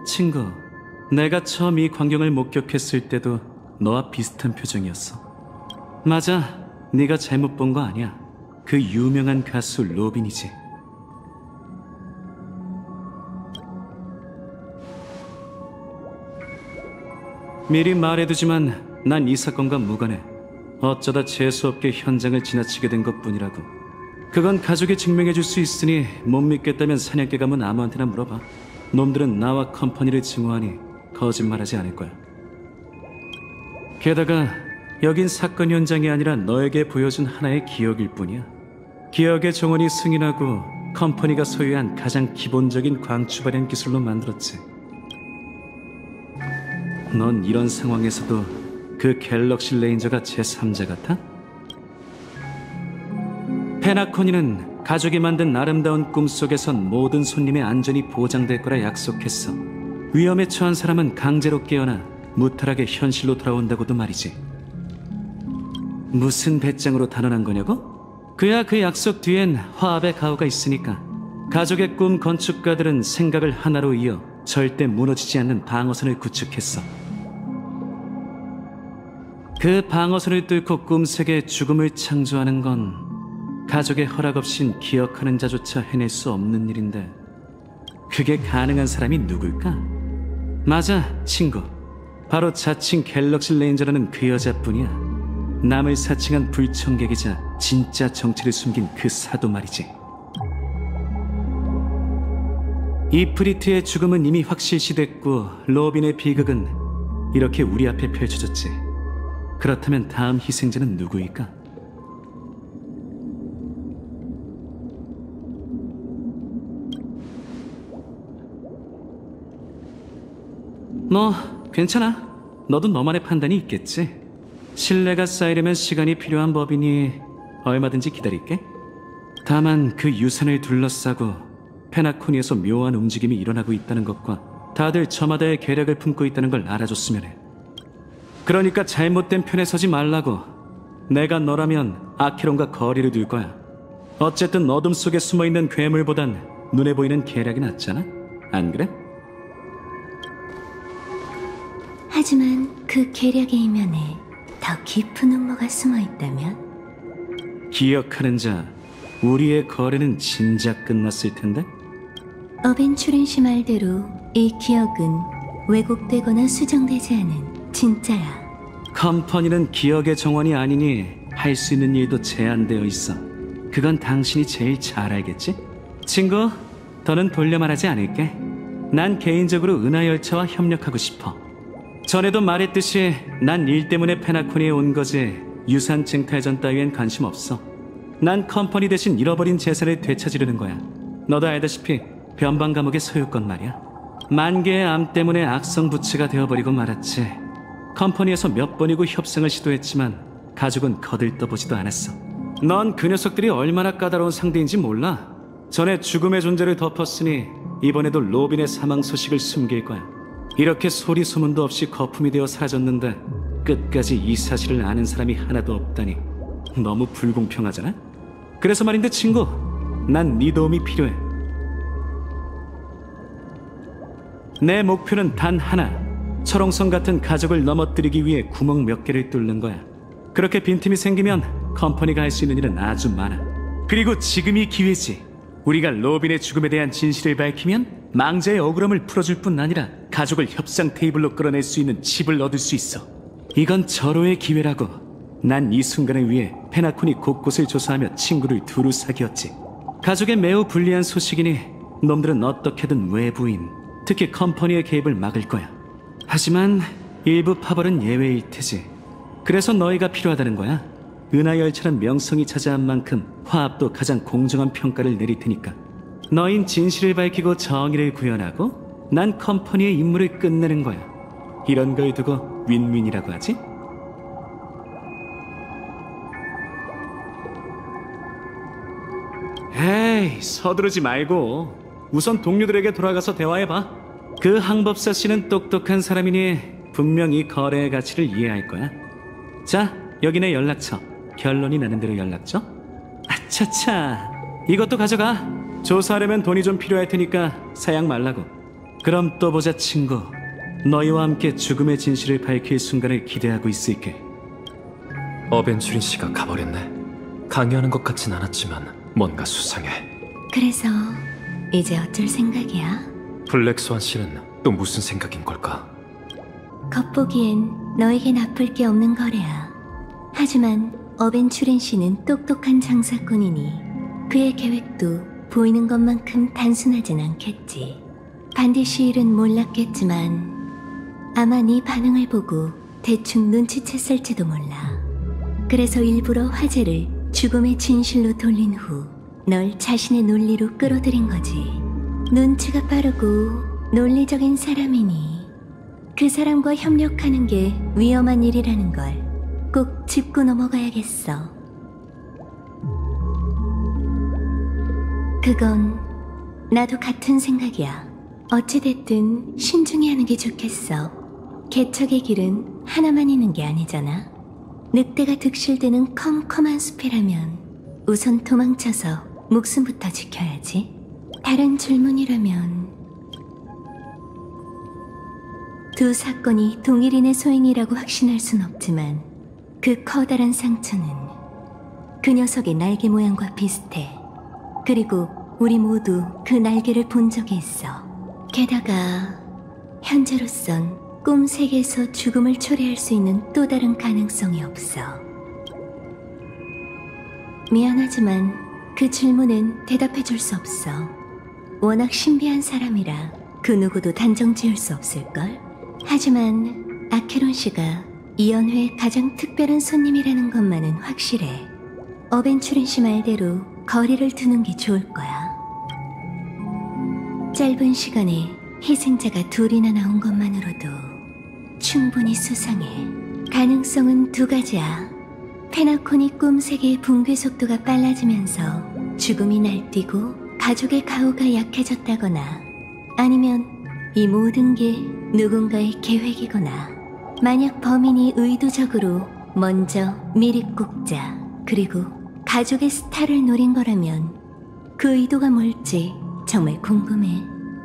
친구, 내가 처음 이 광경을 목격했을 때도 너와 비슷한 표정이었어. 맞아, 네가 잘못 본 거 아니야. 그 유명한 가수 로빈이지. 미리 말해두지만 난 이 사건과 무관해. 어쩌다 재수없게 현장을 지나치게 된 것뿐이라고. 그건 가족이 증명해줄 수 있으니 못 믿겠다면 사냥개 가면 아무한테나 물어봐. 놈들은 나와 컴퍼니를 증오하니 거짓말하지 않을 거야. 게다가 여긴 사건 현장이 아니라 너에게 보여준 하나의 기억일 뿐이야. 기억의 정원이 승인하고 컴퍼니가 소유한 가장 기본적인 광추발현 기술로 만들었지. 넌 이런 상황에서도 그 갤럭시 레인저가 제3자 같아? 페나코니는 가족이 만든 아름다운 꿈속에선 모든 손님의 안전이 보장될 거라 약속했어. 위험에 처한 사람은 강제로 깨어나 무탈하게 현실로 돌아온다고도 말이지. 무슨 배짱으로 단언한 거냐고? 그야 그 약속 뒤엔 화합의 가오가 있으니까. 가족의 꿈 건축가들은 생각을 하나로 이어 절대 무너지지 않는 방어선을 구축했어. 그 방어선을 뚫고 꿈세계의 죽음을 창조하는 건 가족의 허락 없인 기억하는 자조차 해낼 수 없는 일인데, 그게 가능한 사람이 누굴까? 맞아, 친구. 바로 자칭 갤럭시 레인저라는 그 여자뿐이야. 남을 사칭한 불청객이자 진짜 정체를 숨긴 그 사도 말이지. 이프리트의 죽음은 이미 확실시됐고 로빈의 비극은 이렇게 우리 앞에 펼쳐졌지. 그렇다면 다음 희생자는 누구일까? 뭐 괜찮아. 너도 너만의 판단이 있겠지. 신뢰가 쌓이려면 시간이 필요한 법이니 얼마든지 기다릴게. 다만 그 유산을 둘러싸고 페나코니에서 묘한 움직임이 일어나고 있다는 것과 다들 저마다의 계략을 품고 있다는 걸 알아줬으면 해. 그러니까 잘못된 편에 서지 말라고. 내가 너라면 아케론과 거리를 둘 거야. 어쨌든 어둠 속에 숨어있는 괴물보단 눈에 보이는 계략이 낫잖아? 안 그래? 하지만 그 계략의 이면에 더 깊은 음모가 숨어있다면? 기억하는 자, 우리의 거래는 진작 끝났을 텐데? 어벤츄린시 말대로 이 기억은 왜곡되거나 수정되지 않은 진짜야. 컴퍼니는 기억의 정원이 아니니 할 수 있는 일도 제한되어 있어. 그건 당신이 제일 잘 알겠지? 친구, 더는 돌려 말하지 않을게. 난 개인적으로 은하열차와 협력하고 싶어. 전에도 말했듯이 난 일 때문에 페나코니에 온 거지 유산 증탈전 따위엔 관심 없어. 난 컴퍼니 대신 잃어버린 재산을 되찾으려는 거야. 너도 알다시피 변방 감옥의 소유권 말이야. 만 개의 암 때문에 악성 부츠가 되어버리고 말았지. 컴퍼니에서 몇 번이고 협상을 시도했지만 가족은 거들떠보지도 않았어. 넌 그 녀석들이 얼마나 까다로운 상대인지 몰라. 전에 죽음의 존재를 덮었으니 이번에도 로빈의 사망 소식을 숨길 거야. 이렇게 소리 소문도 없이 거품이 되어 사라졌는데 끝까지 이 사실을 아는 사람이 하나도 없다니 너무 불공평하잖아? 그래서 말인데 친구, 난 네 도움이 필요해. 내 목표는 단 하나. 철옹성 같은 가족을 넘어뜨리기 위해 구멍 몇 개를 뚫는 거야. 그렇게 빈틈이 생기면 컴퍼니가 할 수 있는 일은 아주 많아. 그리고 지금이 기회지. 우리가 로빈의 죽음에 대한 진실을 밝히면 망자의 억울함을 풀어줄 뿐 아니라 가족을 협상 테이블로 끌어낼 수 있는 칩을 얻을 수 있어. 이건 절호의 기회라고. 난 이 순간을 위해 페나코니 곳곳을 조사하며 친구를 두루 사귀었지. 가족에 매우 불리한 소식이니 놈들은 어떻게든 외부인, 특히 컴퍼니의 개입을 막을 거야. 하지만 일부 파벌은 예외일 테지. 그래서 너희가 필요하다는 거야. 은하열차는 명성이 차지한 만큼 화합도 가장 공정한 평가를 내릴 테니까. 너흰 진실을 밝히고 정의를 구현하고 난 컴퍼니의 임무를 끝내는 거야. 이런 걸 두고 윈윈이라고 하지? 에이, 서두르지 말고 우선 동료들에게 돌아가서 대화해봐. 그 항법사 씨는 똑똑한 사람이니 분명히 거래의 가치를 이해할 거야. 자, 여기 내 연락처. 결론이 나는 대로 연락 줘. 아차차, 이것도 가져가. 조사하려면 돈이 좀 필요할 테니까 사양 말라고. 그럼 또 보자, 친구. 너희와 함께 죽음의 진실을 밝힐 순간을 기대하고 있을게. 어벤추린 씨가 가버렸네. 강요하는 것 같진 않았지만 뭔가 수상해. 그래서 이제 어쩔 생각이야? 블랙스완 씨는 또 무슨 생각인 걸까? 겉보기엔 너에게 나쁠 게 없는 거래야. 하지만 어벤추린 씨는 똑똑한 장사꾼이니 그의 계획도 보이는 것만큼 단순하진 않겠지. 반드시 일은 몰랐겠지만 아마 네 반응을 보고 대충 눈치챘을지도 몰라. 그래서 일부러 화제를 죽음의 진실로 돌린 후 널 자신의 논리로 끌어들인 거지. 눈치가 빠르고 논리적인 사람이니 그 사람과 협력하는 게 위험한 일이라는 걸 꼭 짚고 넘어가야겠어. 그건 나도 같은 생각이야. 어찌됐든 신중히 하는 게 좋겠어. 개척의 길은 하나만 있는 게 아니잖아. 늑대가 득실되는 컴컴한 숲이라면 우선 도망쳐서 목숨부터 지켜야지. 다른 질문이라면 두 사건이 동일인의 소행이라고 확신할 순 없지만 그 커다란 상처는 그 녀석의 날개 모양과 비슷해. 그리고 우리 모두 그 날개를 본 적이 있어. 게다가 현재로선 꿈 세계에서 죽음을 초래할 수 있는 또 다른 가능성이 없어. 미안하지만 그 질문은 대답해 줄 수 없어. 워낙 신비한 사람이라 그 누구도 단정 지을 수 없을걸? 하지만 아케론 씨가 이 연회의 가장 특별한 손님이라는 것만은 확실해. 어벤추린 씨 말대로 거리를 두는 게 좋을 거야. 짧은 시간에 희생자가 둘이나 나온 것만으로도 충분히 수상해. 가능성은 두 가지야. 페나콘이 꿈세계의 붕괴 속도가 빨라지면서 죽음이 날뛰고 가족의 가호가 약해졌다거나 아니면 이 모든 게 누군가의 계획이거나 만약 범인이 의도적으로 먼저 미립국자 그리고 가족의 스타를 노린 거라면 그 의도가 뭘지 정말 궁금해.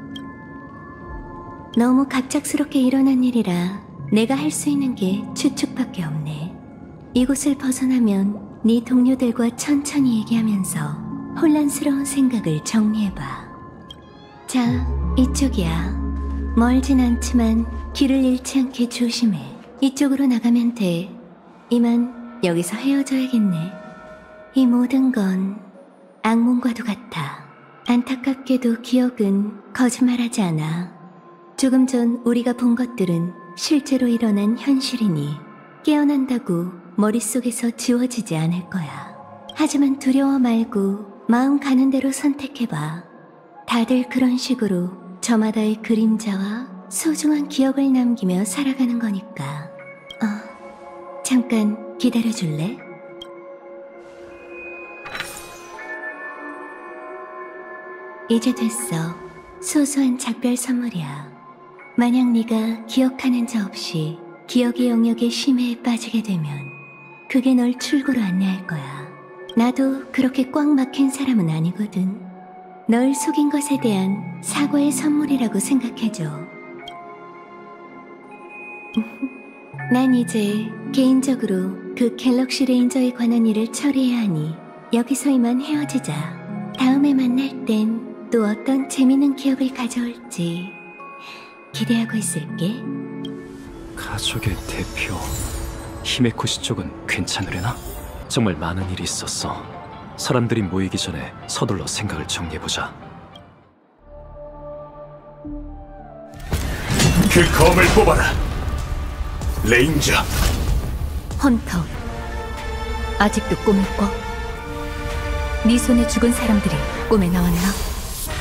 너무 갑작스럽게 일어난 일이라 내가 할 수 있는 게 추측밖에 없네. 이곳을 벗어나면 네 동료들과 천천히 얘기하면서 혼란스러운 생각을 정리해봐. 자, 이쪽이야. 멀진 않지만 길을 잃지 않게 조심해. 이쪽으로 나가면 돼. 이만 여기서 헤어져야겠네. 이 모든 건 악몽과도 같아. 안타깝게도 기억은 거짓말하지 않아. 조금 전 우리가 본 것들은 실제로 일어난 현실이니 깨어난다고 머릿속에서 지워지지 않을 거야. 하지만 두려워 말고 마음 가는 대로 선택해봐. 다들 그런 식으로 저마다의 그림자와 소중한 기억을 남기며 살아가는 거니까. 잠깐 기다려줄래? 이제 됐어. 소소한 작별 선물이야. 만약 네가 기억하는 자 없이 기억의 영역에 심해에 빠지게 되면 그게 널 출구로 안내할 거야. 나도 그렇게 꽉 막힌 사람은 아니거든. 널 속인 것에 대한 사과의 선물이라고 생각해줘. 난 이제 개인적으로 그 갤럭시 레인저에 관한 일을 처리해야 하니 여기서 이만 헤어지자. 다음에 만날 땐 또 어떤 재밌는 기억을 가져올지 기대하고 있을게. 가족의 대표 히메코시 쪽은 괜찮으려나? 정말 많은 일이 있었어. 사람들이 모이기 전에 서둘러 생각을 정리해보자. 그 검을 뽑아라. 레인저. 헌터, 아직도 꿈을 꿔? 네 손에 죽은 사람들이 꿈에 나왔나?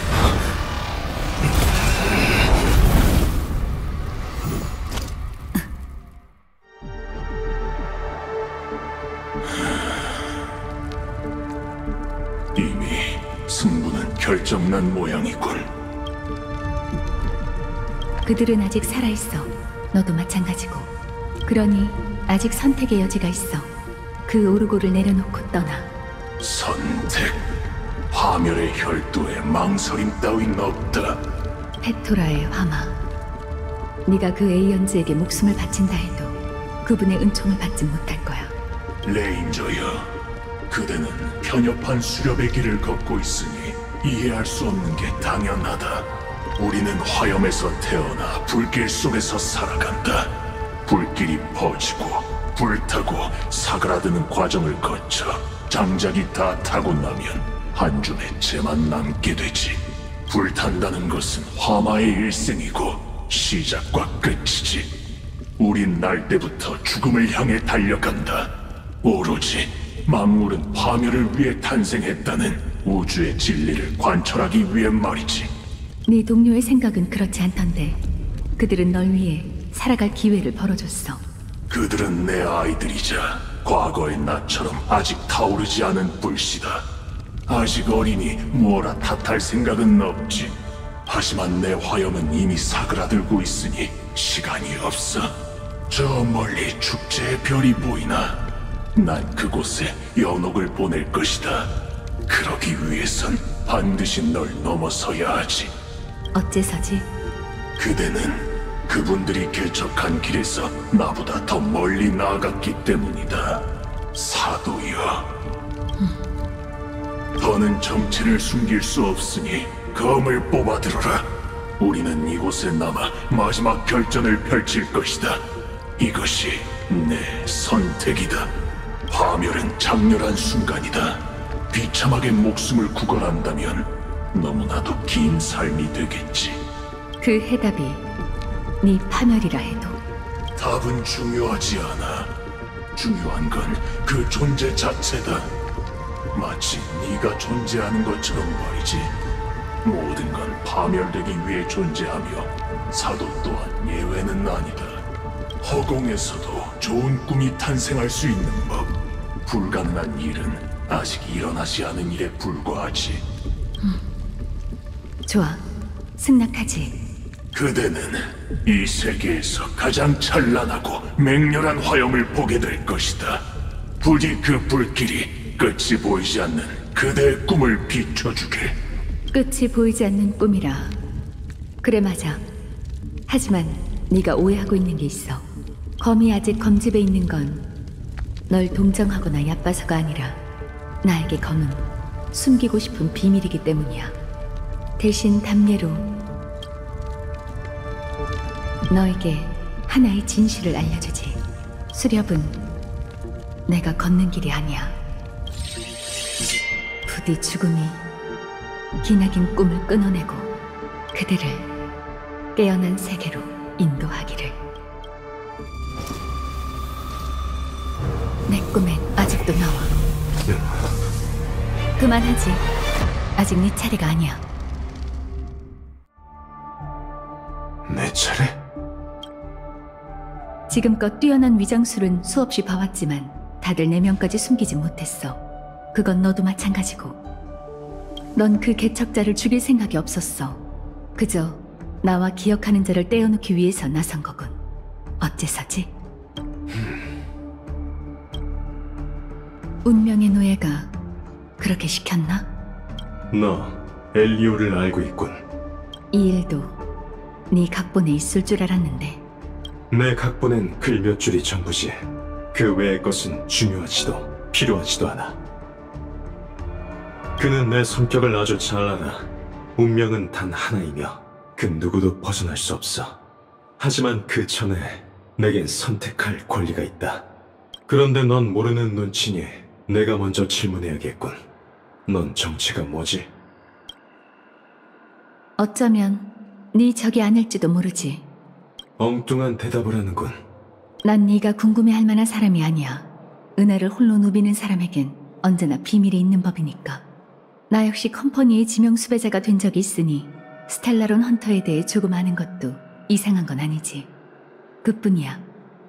이미 승부는 결정난 모양이군. 그들은 아직 살아있어. 너도 마찬가지고. 그러니 아직 선택의 여지가 있어. 그 오르고를 내려놓고 떠나. 선택. 파멸의 혈도에 망설임 따윈 없다. 케토라의 화마. 네가 그 에이언즈에게 목숨을 바친다 해도 그분의 은총을 받지 못할 거야. 레인저여, 그대는 편협한 수렵의 길을 걷고 있으니 이해할 수 없는 게 당연하다. 우리는 화염에서 태어나 불길 속에서 살아간다. 불길이 퍼지고 불타고 사그라드는 과정을 거쳐 장작이 다 타고 나면 한 줌의 재만 남게 되지. 불탄다는 것은 화마의 일생이고 시작과 끝이지. 우린 날 때부터 죽음을 향해 달려간다. 오로지 만물은 파멸을 위해 탄생했다는 우주의 진리를 관철하기 위해 말이지. 네 동료의 생각은 그렇지 않던데 그들은 널 위해 살아갈 기회를 벌어줬어. 그들은 내 아이들이자 과거의 나처럼 아직 타오르지 않은 불씨다. 아직 어리니 뭐라 탓할 생각은 없지. 하지만 내 화염은 이미 사그라들고 있으니 시간이 없어. 저 멀리 축제의 별이 보이나? 난 그곳에 연옥을 보낼 것이다. 그러기 위해선 반드시 널 넘어서야 하지. 어째서지? 그대는 그분들이 개척한 길에서 나보다 더 멀리 나아갔기 때문이다. 사도여. 더는 정체를 숨길 수 없으니 검을 뽑아들어라. 우리는 이곳에 남아 마지막 결전을 펼칠 것이다. 이것이 내 선택이다. 파멸은 장렬한 순간이다. 비참하게 목숨을 구걸한다면 너무나도 긴 삶이 되겠지. 그 해답이 네 파멸이라 해도 답은 중요하지 않아. 중요한 건 그 존재 자체다. 마치 네가 존재하는 것처럼 말이지. 모든 건 파멸되기 위해 존재하며 사도 또한 예외는 아니다. 허공에서도 좋은 꿈이 탄생할 수 있는 법. 불가능한 일은 아직 일어나지 않은 일에 불과하지. 좋아, 승낙하지. 그대는 이 세계에서 가장 찬란하고 맹렬한 화염을 보게 될 것이다. 부디 그 불길이 끝이 보이지 않는 그대의 꿈을 비춰주게. 끝이 보이지 않는 꿈이라. 그래, 맞아. 하지만 네가 오해하고 있는 게 있어. 검이 아직 검집에 있는 건 널 동정하거나 얕봐서가 아니라 나에게 검은 숨기고 싶은 비밀이기 때문이야. 대신 담례로 너에게 하나의 진실을 알려주지. 수렵은 내가 걷는 길이 아니야. 부디 죽음이 기나긴 꿈을 끊어내고 그들을 깨어난 세계로 인도하기를. 내 꿈엔 아직도 나와. 그만하지. 아직 네 차례가 아니야. 내 차례? 지금껏 뛰어난 위장술은 수없이 봐왔지만 다들 내면까지 숨기지 못했어. 그건 너도 마찬가지고. 넌 그 개척자를 죽일 생각이 없었어. 그저 나와 기억하는 자를 떼어놓기 위해서 나선 거군. 어째서지? 운명의 노예가 그렇게 시켰나? 너 엘리오를 알고 있군. 이 일도 네 각본에 있을 줄 알았는데. 내 각본엔 글 몇 줄이 전부지. 그 외의 것은 중요하지도 필요하지도 않아. 그는 내 성격을 아주 잘 알아. 운명은 단 하나이며 그 누구도 벗어날 수 없어. 하지만 그 전에 내겐 선택할 권리가 있다. 그런데 넌 모르는 눈치니 내가 먼저 질문해야겠군. 넌 정체가 뭐지? 어쩌면 네 적이 아닐지도 모르지. 엉뚱한 대답을 하는군. 난 네가 궁금해할 만한 사람이 아니야. 은하를 홀로 누비는 사람에겐 언제나 비밀이 있는 법이니까. 나 역시 컴퍼니의 지명 수배자가 된 적이 있으니 스텔라론 헌터에 대해 조금 아는 것도 이상한 건 아니지. 그뿐이야.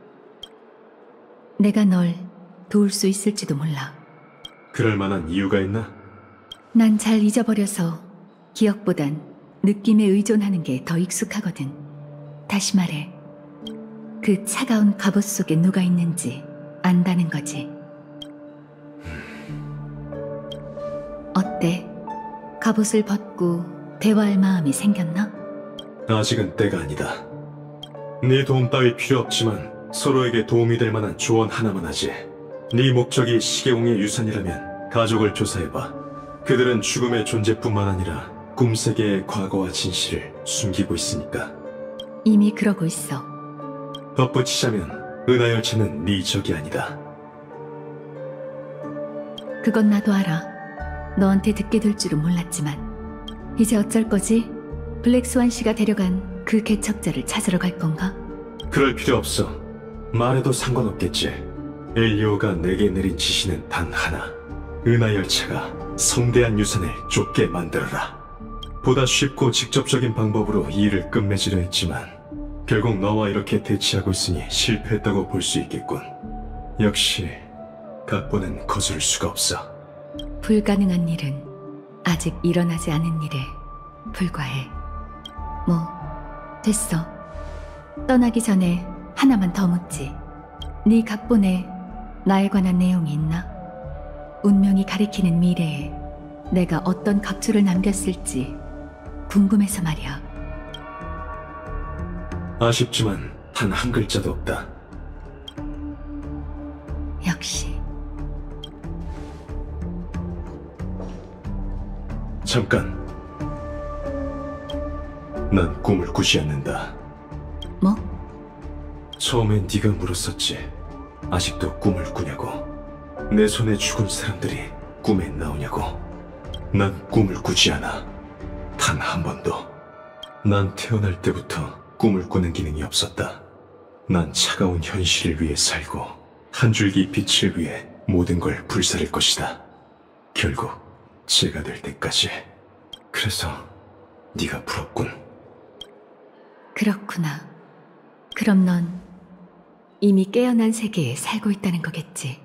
내가 널 도울 수 있을지도 몰라. 그럴 만한 이유가 있나? 난 잘 잊어버려서 기억보단 느낌에 의존하는 게 더 익숙하거든. 다시 말해, 그 차가운 갑옷 속에 누가 있는지 안다는 거지. 어때? 갑옷을 벗고 대화할 마음이 생겼나? 아직은 때가 아니다. 네 도움 따위 필요 없지만 서로에게 도움이 될 만한 조언 하나만 하지. 네 목적이 시계공의 유산이라면 가족을 조사해봐. 그들은 죽음의 존재뿐만 아니라 꿈세계의 과거와 진실을 숨기고 있으니까. 이미 그러고 있어. 덧붙이자면 은하열차는 네 적이 아니다. 그건 나도 알아. 너한테 듣게 될 줄은 몰랐지만. 이제 어쩔 거지? 블랙스완 씨가 데려간 그 개척자를 찾으러 갈 건가? 그럴 필요 없어. 말해도 상관없겠지. 엘리오가 내게 내린 지시는 단 하나. 은하열차가 성대한 유산을 좁게 만들어라. 보다 쉽고 직접적인 방법으로 이 일을 끝맺으려 했지만 결국 너와 이렇게 대치하고 있으니 실패했다고 볼 수 있겠군. 역시 각본은 거스를 수가 없어. 불가능한 일은 아직 일어나지 않은 일에 불과해. 뭐, 됐어. 떠나기 전에 하나만 더 묻지. 네 각본에 나에 관한 내용이 있나? 운명이 가리키는 미래에 내가 어떤 각주를 남겼을지 궁금해서 말이야. 아쉽지만 단 한 글자도 없다. 역시. 잠깐. 난 꿈을 꾸지 않는다. 뭐? 처음엔 네가 물었었지. 아직도 꿈을 꾸냐고. 내 손에 죽은 사람들이 꿈에 나오냐고. 난 꿈을 꾸지 않아. 단 한 번도. 난 태어날 때부터 꿈을 꾸는 기능이 없었다. 난 차가운 현실을 위해 살고 한 줄기 빛을 위해 모든 걸 불사를 것이다. 결국 제가 될 때까지. 그래서 네가 부럽군. 그렇구나. 그럼 넌 이미 깨어난 세계에 살고 있다는 거겠지.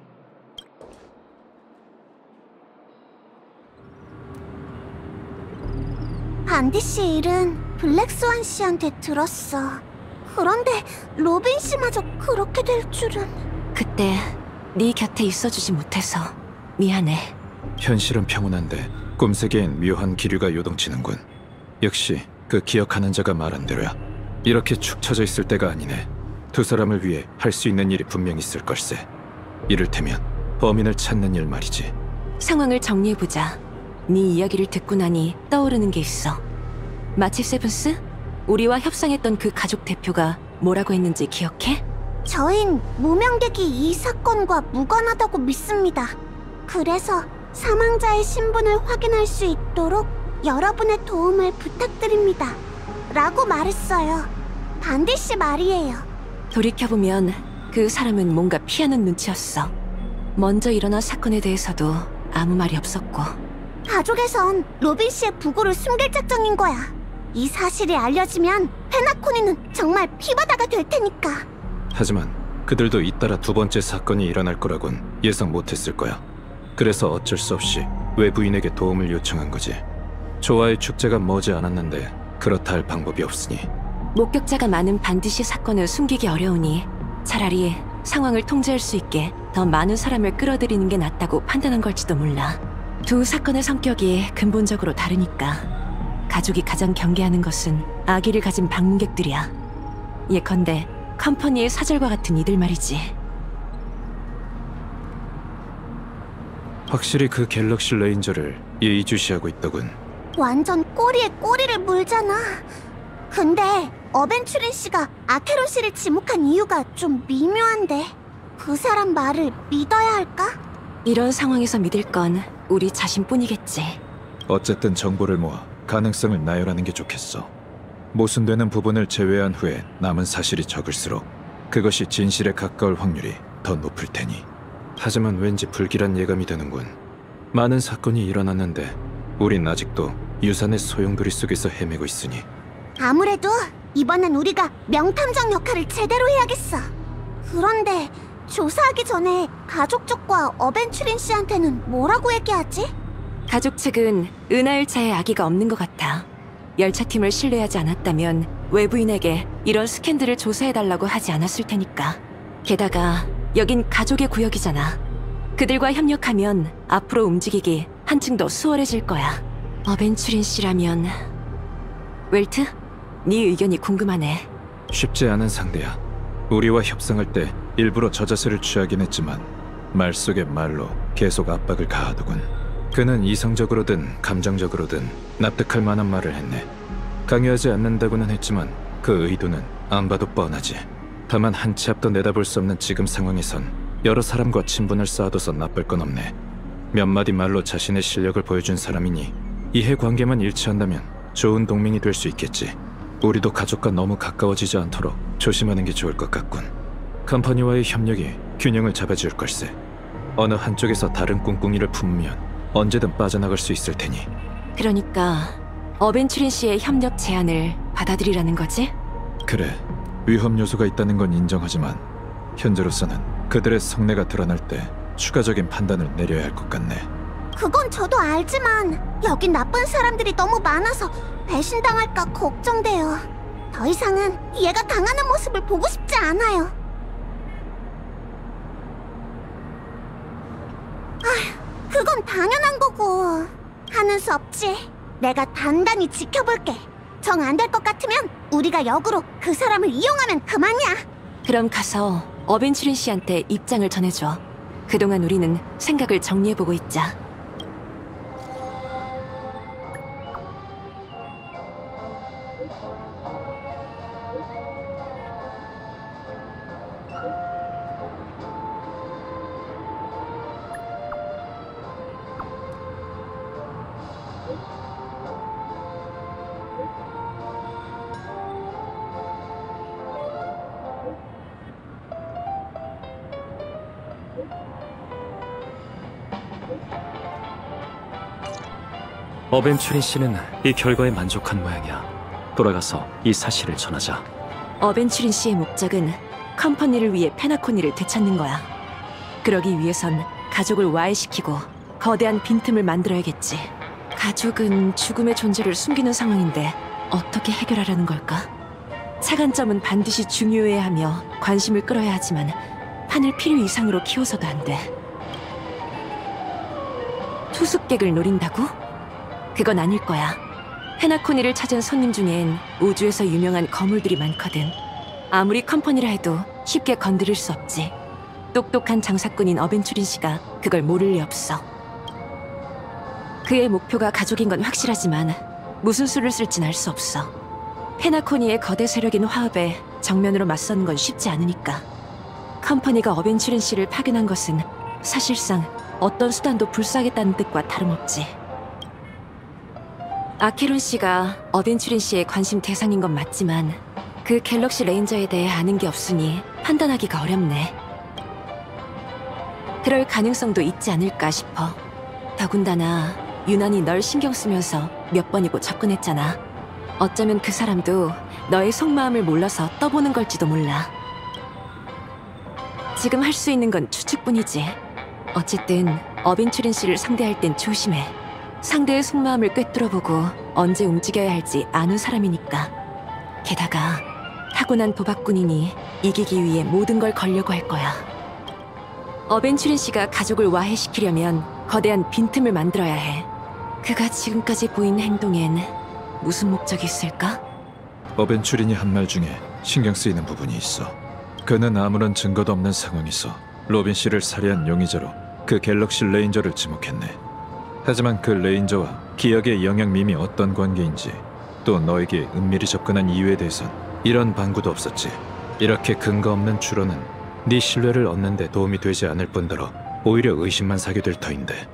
반디 씨 일은 블랙스완 씨한테 들었어. 그런데 로빈 씨마저 그렇게 될 줄은. 그때 네 곁에 있어주지 못해서 미안해. 현실은 평온한데 꿈세계엔 묘한 기류가 요동치는군. 역시 그 기억하는 자가 말한 대로야. 이렇게 축 처져 있을 때가 아니네. 두 사람을 위해 할 수 있는 일이 분명 있을 걸세. 이를테면 범인을 찾는 일 말이지. 상황을 정리해보자. 네 이야기를 듣고 나니 떠오르는 게 있어. 마치 세븐스? 우리와 협상했던 그 가족 대표가 뭐라고 했는지 기억해? 저흰 무명객이 이 사건과 무관하다고 믿습니다. 그래서 사망자의 신분을 확인할 수 있도록 여러분의 도움을 부탁드립니다. 라고 말했어요. 반디 씨 말이에요. 돌이켜보면 그 사람은 뭔가 피하는 눈치였어. 먼저 일어난 사건에 대해서도 아무 말이 없었고. 가족에선 로빈 씨의 부고를 숨길 작정인 거야. 이 사실이 알려지면 페나코니는 정말 피바다가 될 테니까. 하지만 그들도 잇따라 두 번째 사건이 일어날 거라곤 예상 못했을 거야. 그래서 어쩔 수 없이 외부인에게 도움을 요청한 거지. 조화의 축제가 머지 않았는데 그렇다 할 방법이 없으니. 목격자가 많은 반드시 사건을 숨기기 어려우니 차라리 상황을 통제할 수 있게 더 많은 사람을 끌어들이는 게 낫다고 판단한 걸지도 몰라. 두 사건의 성격이 근본적으로 다르니까. 가족이 가장 경계하는 것은 아기를 가진 방문객들이야. 예컨대 컴퍼니의 사절과 같은 이들 말이지. 확실히 그 갤럭시 레인저를 예의주시하고 있더군. 완전 꼬리에 꼬리를 물잖아. 근데 어벤츄린 씨가 아케론 씨를 지목한 이유가 좀 미묘한데. 그 사람 말을 믿어야 할까? 이런 상황에서 믿을 건 우리 자신뿐이겠지. 어쨌든 정보를 모아 가능성을 나열하는 게 좋겠어. 모순되는 부분을 제외한 후에 남은 사실이 적을수록 그것이 진실에 가까울 확률이 더 높을 테니. 하지만 왠지 불길한 예감이 드는군. 많은 사건이 일어났는데 우린 아직도 유산의 소용돌이 속에서 헤매고 있으니. 아무래도 이번엔 우리가 명탐정 역할을 제대로 해야겠어. 그런데 조사하기 전에 가족 쪽과 어벤츄린 씨한테는 뭐라고 얘기하지? 가족 측은 은하열차에 아기가 없는 것 같아. 열차팀을 신뢰하지 않았다면 외부인에게 이런 스캔들을 조사해달라고 하지 않았을 테니까. 게다가 여긴 가족의 구역이잖아. 그들과 협력하면 앞으로 움직이기 한층 더 수월해질 거야. 어벤츄린 씨라면... 웰트? 네 의견이 궁금하네. 쉽지 않은 상대야. 우리와 협상할 때 일부러 저자세를 취하긴 했지만 말 속에 말로 계속 압박을 가하더군. 그는 이성적으로든 감정적으로든 납득할 만한 말을 했네. 강요하지 않는다고는 했지만 그 의도는 안 봐도 뻔하지. 다만 한 치 앞도 내다볼 수 없는 지금 상황에선 여러 사람과 친분을 쌓아둬서 나쁠 건 없네. 몇 마디 말로 자신의 실력을 보여준 사람이니 이해관계만 일치한다면 좋은 동맹이 될 수 있겠지. 우리도 가족과 너무 가까워지지 않도록 조심하는 게 좋을 것 같군. 컴퍼니와의 협력이 균형을 잡아줄 걸세. 어느 한쪽에서 다른 꿍꿍이를 품으면 언제든 빠져나갈 수 있을 테니. 그러니까 어벤츄린 씨의 협력 제안을 받아들이라는 거지? 그래, 위험 요소가 있다는 건 인정하지만 현재로서는 그들의 성내가 드러날 때 추가적인 판단을 내려야 할 것 같네. 그건 저도 알지만 여긴 나쁜 사람들이 너무 많아서 배신당할까 걱정돼요. 더 이상은 얘가 당하는 모습을 보고 싶지 않아요. 아휴, 그건 당연한 거고 하는 수 없지. 내가 단단히 지켜볼게. 정 안 될 것 같으면 우리가 역으로 그 사람을 이용하면 그만이야. 그럼 가서 어벤츄린 씨한테 입장을 전해줘. 그동안 우리는 생각을 정리해보고 있자. 어벤츄린 씨는 이 결과에 만족한 모양이야. 돌아가서 이 사실을 전하자. 어벤츄린 씨의 목적은 컴퍼니를 위해 페나코니를 되찾는 거야. 그러기 위해선 가족을 와해시키고 거대한 빈틈을 만들어야겠지. 가족은 죽음의 존재를 숨기는 상황인데 어떻게 해결하려는 걸까? 차관점은 반드시 중요해야 하며 관심을 끌어야 하지만 판을 필요 이상으로 키워서도 안 돼. 투숙객을 노린다고? 그건 아닐 거야. 페나코니를 찾은 손님 중엔 우주에서 유명한 거물들이 많거든. 아무리 컴퍼니라 해도 쉽게 건드릴 수 없지. 똑똑한 장사꾼인 어벤츄린 씨가 그걸 모를 리 없어. 그의 목표가 가족인 건 확실하지만 무슨 수를 쓸진 알 수 없어. 페나코니의 거대 세력인 화합에 정면으로 맞서는 건 쉽지 않으니까. 컴퍼니가 어벤츄린 씨를 파견한 것은 사실상 어떤 수단도 불사하겠다는 뜻과 다름없지. 아케론 씨가 어벤츄린 씨의 관심 대상인 건 맞지만 그 갤럭시 레인저에 대해 아는 게 없으니 판단하기가 어렵네. 그럴 가능성도 있지 않을까 싶어. 더군다나 유난히 널 신경 쓰면서 몇 번이고 접근했잖아. 어쩌면 그 사람도 너의 속마음을 몰라서 떠보는 걸지도 몰라. 지금 할 수 있는 건 추측뿐이지. 어쨌든 어벤츄린 씨를 상대할 땐 조심해. 상대의 속마음을 꿰뚫어보고 언제 움직여야 할지 아는 사람이니까. 게다가 타고난 도박꾼이니 이기기 위해 모든 걸 걸려고 할 거야. 어벤츄린 씨가 가족을 와해시키려면 거대한 빈틈을 만들어야 해. 그가 지금까지 보인 행동엔 무슨 목적이 있을까? 어벤츄린이 한 말 중에 신경 쓰이는 부분이 있어. 그는 아무런 증거도 없는 상황에서 로빈 씨를 살해한 용의자로 그 갤럭시 레인저를 지목했네. 하지만 그 레인저와 기억의 영향밈이 어떤 관계인지, 또 너에게 은밀히 접근한 이유에 대해선 이런 방구도 없었지. 이렇게 근거 없는 추론은 네 신뢰를 얻는 데 도움이 되지 않을 뿐더러 오히려 의심만 사게 될 터인데.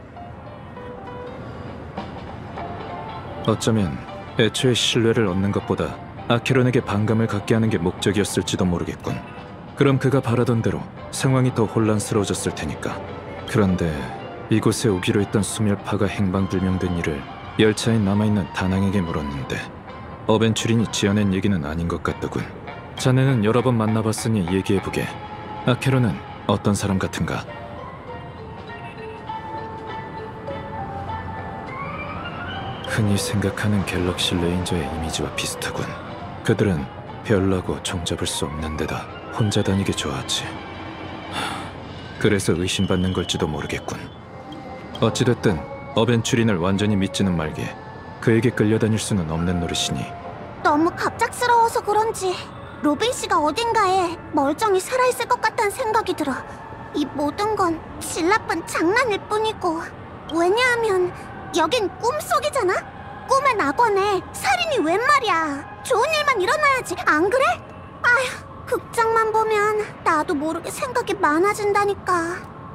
어쩌면 애초에 신뢰를 얻는 것보다 아케론에게 반감을 갖게 하는 게 목적이었을지도 모르겠군. 그럼 그가 바라던 대로 상황이 더 혼란스러워졌을 테니까. 그런데 이곳에 오기로 했던 수멸파가 행방불명된 일을 열차에 남아있는 다낭에게 물었는데 어벤츄린이 지어낸 얘기는 아닌 것 같더군. 자네는 여러 번 만나봤으니 얘기해보게. 아케론은 어떤 사람 같은가? 흔히 생각하는 갤럭시 레인저의 이미지와 비슷하군. 그들은 별나고 종잡을 수 없는 데다 혼자 다니기 좋아하지. 그래서 의심받는 걸지도 모르겠군. 어찌됐든 어벤츄린을 완전히 믿지는 말게. 그에게 끌려다닐 수는 없는 노릇이니 너무 갑작스러워서 그런지 로빈 씨가 어딘가에 멀쩡히 살아있을 것 같다는 생각이 들어. 이 모든 건 질 나쁜 장난일 뿐이고. 왜냐하면 여긴 꿈속이잖아? 꿈의 낙원에 살인이 웬 말이야. 좋은 일만 일어나야지, 안 그래? 아휴, 극장만 보면 나도 모르게 생각이 많아진다니까.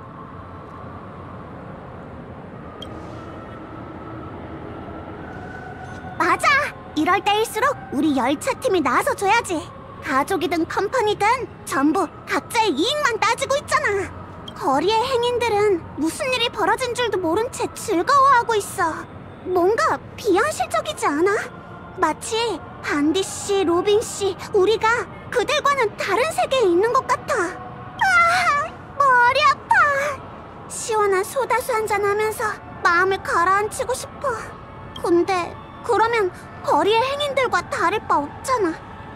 맞아! 이럴 때일수록 우리 열차팀이 나서줘야지. 가족이든 컴퍼니든 전부 각자의 이익만 따지고 있잖아. 거리의 행인들은 무슨 일이 벌어진 줄도 모른 채 즐거워하고 있어. 뭔가 비현실적이지 않아? 마치 반디 씨, 로빈 씨, 우리가 그들과는 다른 세계에 있는 것 같아. 아, 머리 아파. 시원한 소다수 한잔 하면서 마음을 가라앉히고 싶어. 근데 그러면 거리의 행인들과 다를 바 없잖아.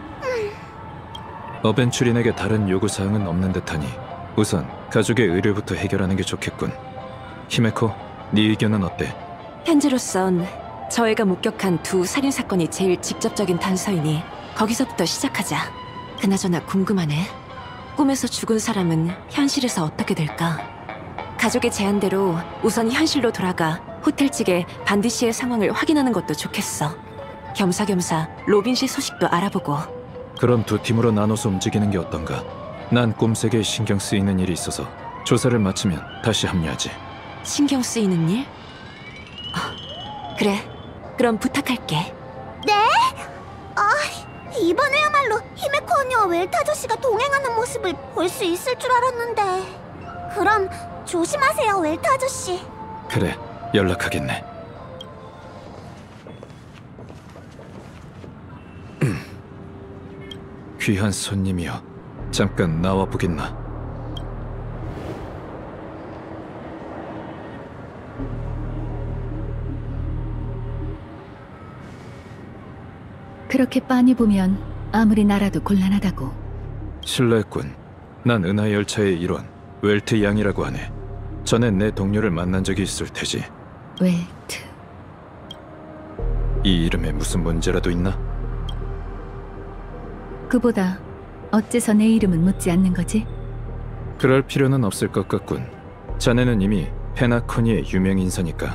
어벤츄린에게 다른 요구사항은 없는 듯하니 우선 가족의 의료부터 해결하는 게 좋겠군. 히메코, 네 의견은 어때? 현재로선 저 애가 목격한 두 살인사건이 제일 직접적인 단서이니 거기서부터 시작하자. 그나저나 궁금하네. 꿈에서 죽은 사람은 현실에서 어떻게 될까? 가족의 제안대로 우선 현실로 돌아가 호텔 측에 반디 씨의 상황을 확인하는 것도 좋겠어. 겸사겸사 로빈 씨 소식도 알아보고. 그럼 두 팀으로 나눠서 움직이는 게 어떤가? 난 꿈세계에 신경 쓰이는 일이 있어서 조사를 마치면 다시 합류하지. 신경 쓰이는 일? 그래, 그럼 부탁할게. 네? 아, 이번에야말로 히메코 언니와 웰트 아저씨가 동행하는 모습을 볼 수 있을 줄 알았는데. 그럼 조심하세요, 웰트 아저씨. 그래, 연락하겠네. 귀한 손님이여, 잠깐 나와 보겠나? 그렇게 빤히 보면 아무리 나라도 곤란하다고. 실례했군. 난 은하 열차의 일원 웰트 양이라고 하네. 전에 내 동료를 만난 적이 있을 테지. 웰트. 이 이름에 무슨 문제라도 있나? 그보다 어째서 내 이름은 묻지 않는 거지? 그럴 필요는 없을 것 같군. 자네는 이미 페나코니의 유명 인사니까.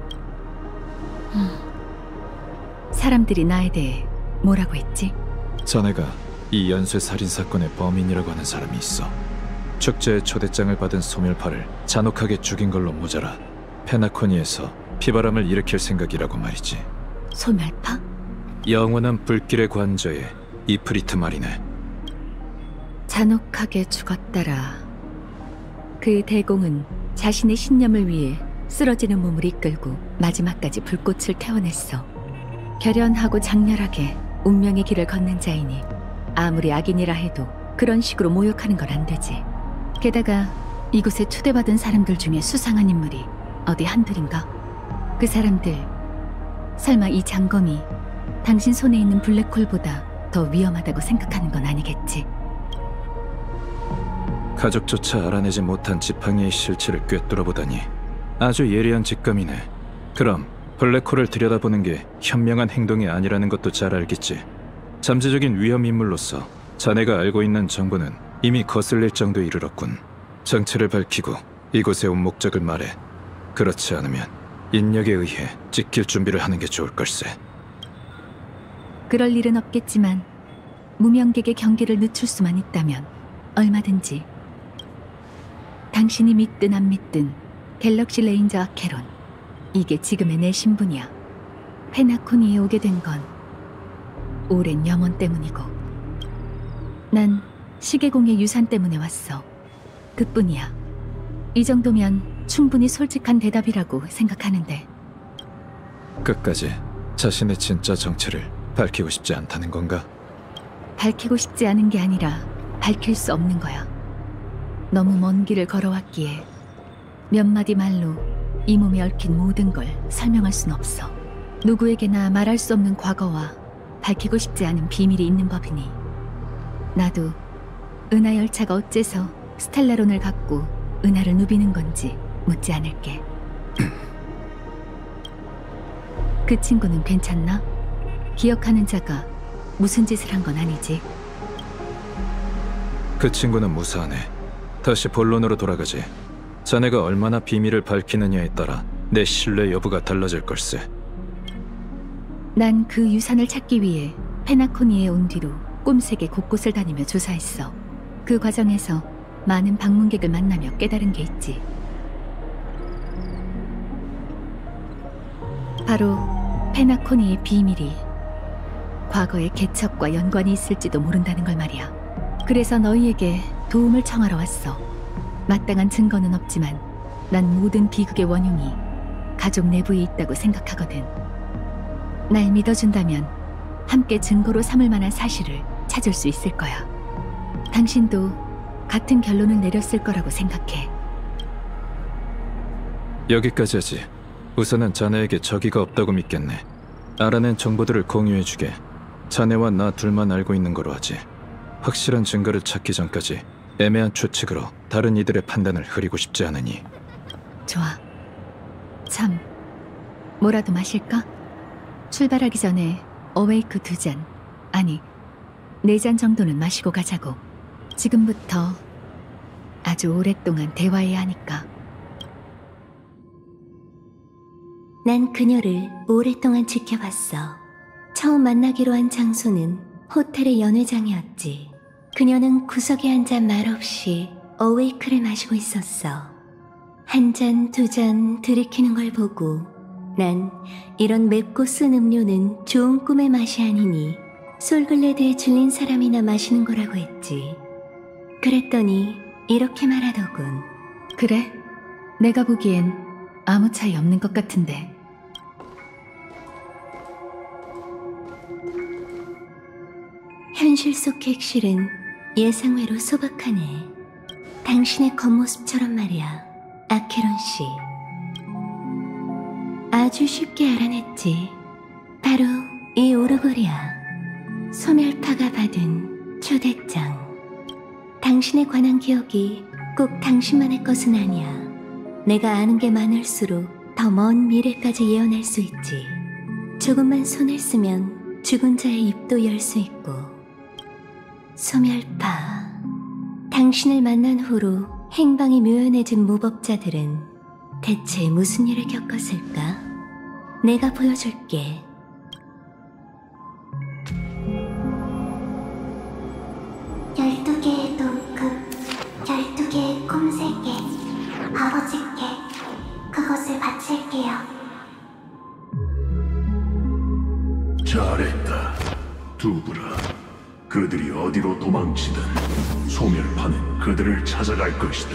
사람들이 나에 대해 뭐라고 했지? 자네가 이 연쇄 살인 사건의 범인이라고 하는 사람이 있어. 축제에 초대장을 받은 소멸파를 잔혹하게 죽인 걸로 모자라 페나코니에서 피바람을 일으킬 생각이라고 말이지. 소멸파? 영원한 불길의 관저에 이프리트 말이네. 잔혹하게 죽었더라. 그 대공은 자신의 신념을 위해 쓰러지는 몸을 이끌고 마지막까지 불꽃을 태워냈어. 결연하고 장렬하게 운명의 길을 걷는 자이니 아무리 악인이라 해도 그런 식으로 모욕하는 건 안 되지. 게다가 이곳에 초대받은 사람들 중에 수상한 인물이 어디 한둘인가? 그 사람들, 설마 이 장검이 당신 손에 있는 블랙홀보다 더 위험하다고 생각하는 건 아니겠지? 가족조차 알아내지 못한 지팡이의 실체를 꿰뚫어보다니 아주 예리한 직감이네. 그럼 블랙홀을 들여다보는 게 현명한 행동이 아니라는 것도 잘 알겠지. 잠재적인 위험 인물로서 자네가 알고 있는 정보는 이미 거슬릴 정도에 이르렀군. 정체를 밝히고 이곳에 온 목적을 말해. 그렇지 않으면 인력에 의해 찍힐 준비를 하는 게 좋을 걸세. 그럴 일은 없겠지만 무명객의 경계를 늦출 수만 있다면 얼마든지. 당신이 믿든 안 믿든 갤럭시 레인저 아케론, 이게 지금의 내 신분이야. 페나코니에 오게 된 건 오랜 염원 때문이고 난 시계공의 유산 때문에 왔어. 그뿐이야. 이 정도면 충분히 솔직한 대답이라고 생각하는데. 끝까지 자신의 진짜 정체를 밝히고 싶지 않다는 건가? 밝히고 싶지 않은 게 아니라 밝힐 수 없는 거야. 너무 먼 길을 걸어왔기에 몇 마디 말로 이 몸에 얽힌 모든 걸 설명할 순 없어. 누구에게나 말할 수 없는 과거와 밝히고 싶지 않은 비밀이 있는 법이니 나도 은하 열차가 어째서 스텔라론을 갖고 은하를 누비는 건지 묻지 않을게. 그 친구는 괜찮나? 기억하는 자가 무슨 짓을 한 건 아니지? 그 친구는 무사하네. 다시 본론으로 돌아가지. 자네가 얼마나 비밀을 밝히느냐에 따라 내 신뢰 여부가 달라질 걸세. 난 그 유산을 찾기 위해 페나코니에 온 뒤로 꼼세게 곳곳을 다니며 조사했어. 그 과정에서 많은 방문객을 만나며 깨달은 게 있지. 바로 페나코니의 비밀이 과거의 개척과 연관이 있을지도 모른다는 걸 말이야. 그래서 너희에게 도움을 청하러 왔어. 마땅한 증거는 없지만 난 모든 비극의 원흉이 가족 내부에 있다고 생각하거든. 날 믿어준다면 함께 증거로 삼을 만한 사실을 찾을 수 있을 거야. 당신도 같은 결론을 내렸을 거라고 생각해. 여기까지 하지. 우선은 자네에게 적의가 없다고 믿겠네. 알아낸 정보들을 공유해주게. 자네와 나 둘만 알고 있는 거로 하지. 확실한 증거를 찾기 전까지 애매한 추측으로 다른 이들의 판단을 흐리고 싶지 않으니. 좋아. 참, 뭐라도 마실까? 출발하기 전에 어웨이크 2잔, 아니 4잔 정도는 마시고 가자고. 지금부터 아주 오랫동안 대화해야 하니까. 난 그녀를 오랫동안 지켜봤어. 처음 만나기로 한 장소는 호텔의 연회장이었지. 그녀는 구석에 앉아 말없이 어웨이크를 마시고 있었어. 한 잔, 2잔 들이키는 걸 보고 난 이런 맵고 쓴 음료는 좋은 꿈의 맛이 아니니 솔글레드에 질린 사람이나 마시는 거라고 했지. 그랬더니 이렇게 말하더군. 그래? 내가 보기엔 아무 차이 없는 것 같은데. 현실 속 객실은 예상외로 소박하네. 당신의 겉모습처럼 말이야, 아케론 씨. 아주 쉽게 알아냈지. 바로 이 오르골이야. 소멸파가 받은 초대장. 당신에 관한 기억이 꼭 당신만의 것은 아니야. 내가 아는 게 많을수록 더 먼 미래까지 예언할 수 있지. 조금만 손을 쓰면 죽은 자의 입도 열 수 있고. 소멸파. 당신을 만난 후로 행방이 묘연해진 무법자들은 대체 무슨 일을 겪었을까? 내가 보여줄게. 열두 개의 동급, 12개의 꿈세계, 아버지께 그것을 바칠게요. 잘했다, 두브라. 그들이 어디로 도망치든 소멸파는 그들을 찾아갈 것이다.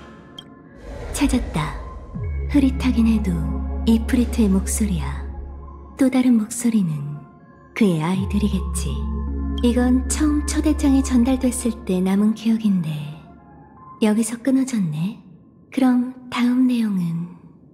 찾았다. 흐릿하긴 해도 이프리트의 목소리야. 또 다른 목소리는 그의 아이들이겠지. 이건 처음 초대장이 전달됐을 때 남은 기억인데 여기서 끊어졌네. 그럼 다음 내용은?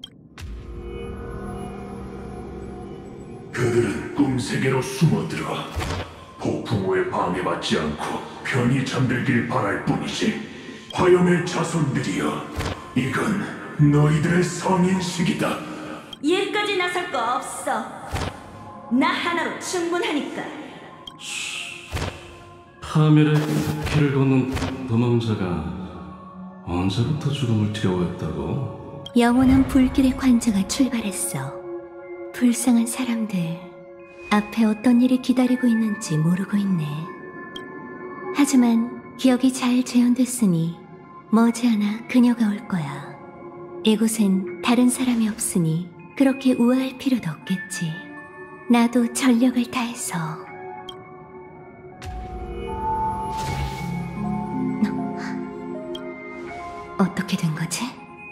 그들은 꿈세계로 숨어들어 폭풍 후에 방해받지 않고 편히 잠들길 바랄 뿐이지. 화염의 자손들이여, 이건 너희들의 성인식이다. 얘까지 나설 거 없어. 나 하나로 충분하니까. 파멸의 길을 걷는 도망자가 언제부터 죽음을 두려워했다고? 영원한 불길의 관자가 출발했어. 불쌍한 사람들, 앞에 어떤 일이 기다리고 있는지 모르고 있네. 하지만 기억이 잘 재현됐으니 머지않아 그녀가 올 거야. 이곳엔 다른 사람이 없으니 그렇게 우아할 필요도 없겠지. 나도 전력을 다해서. 어떻게 된 거지?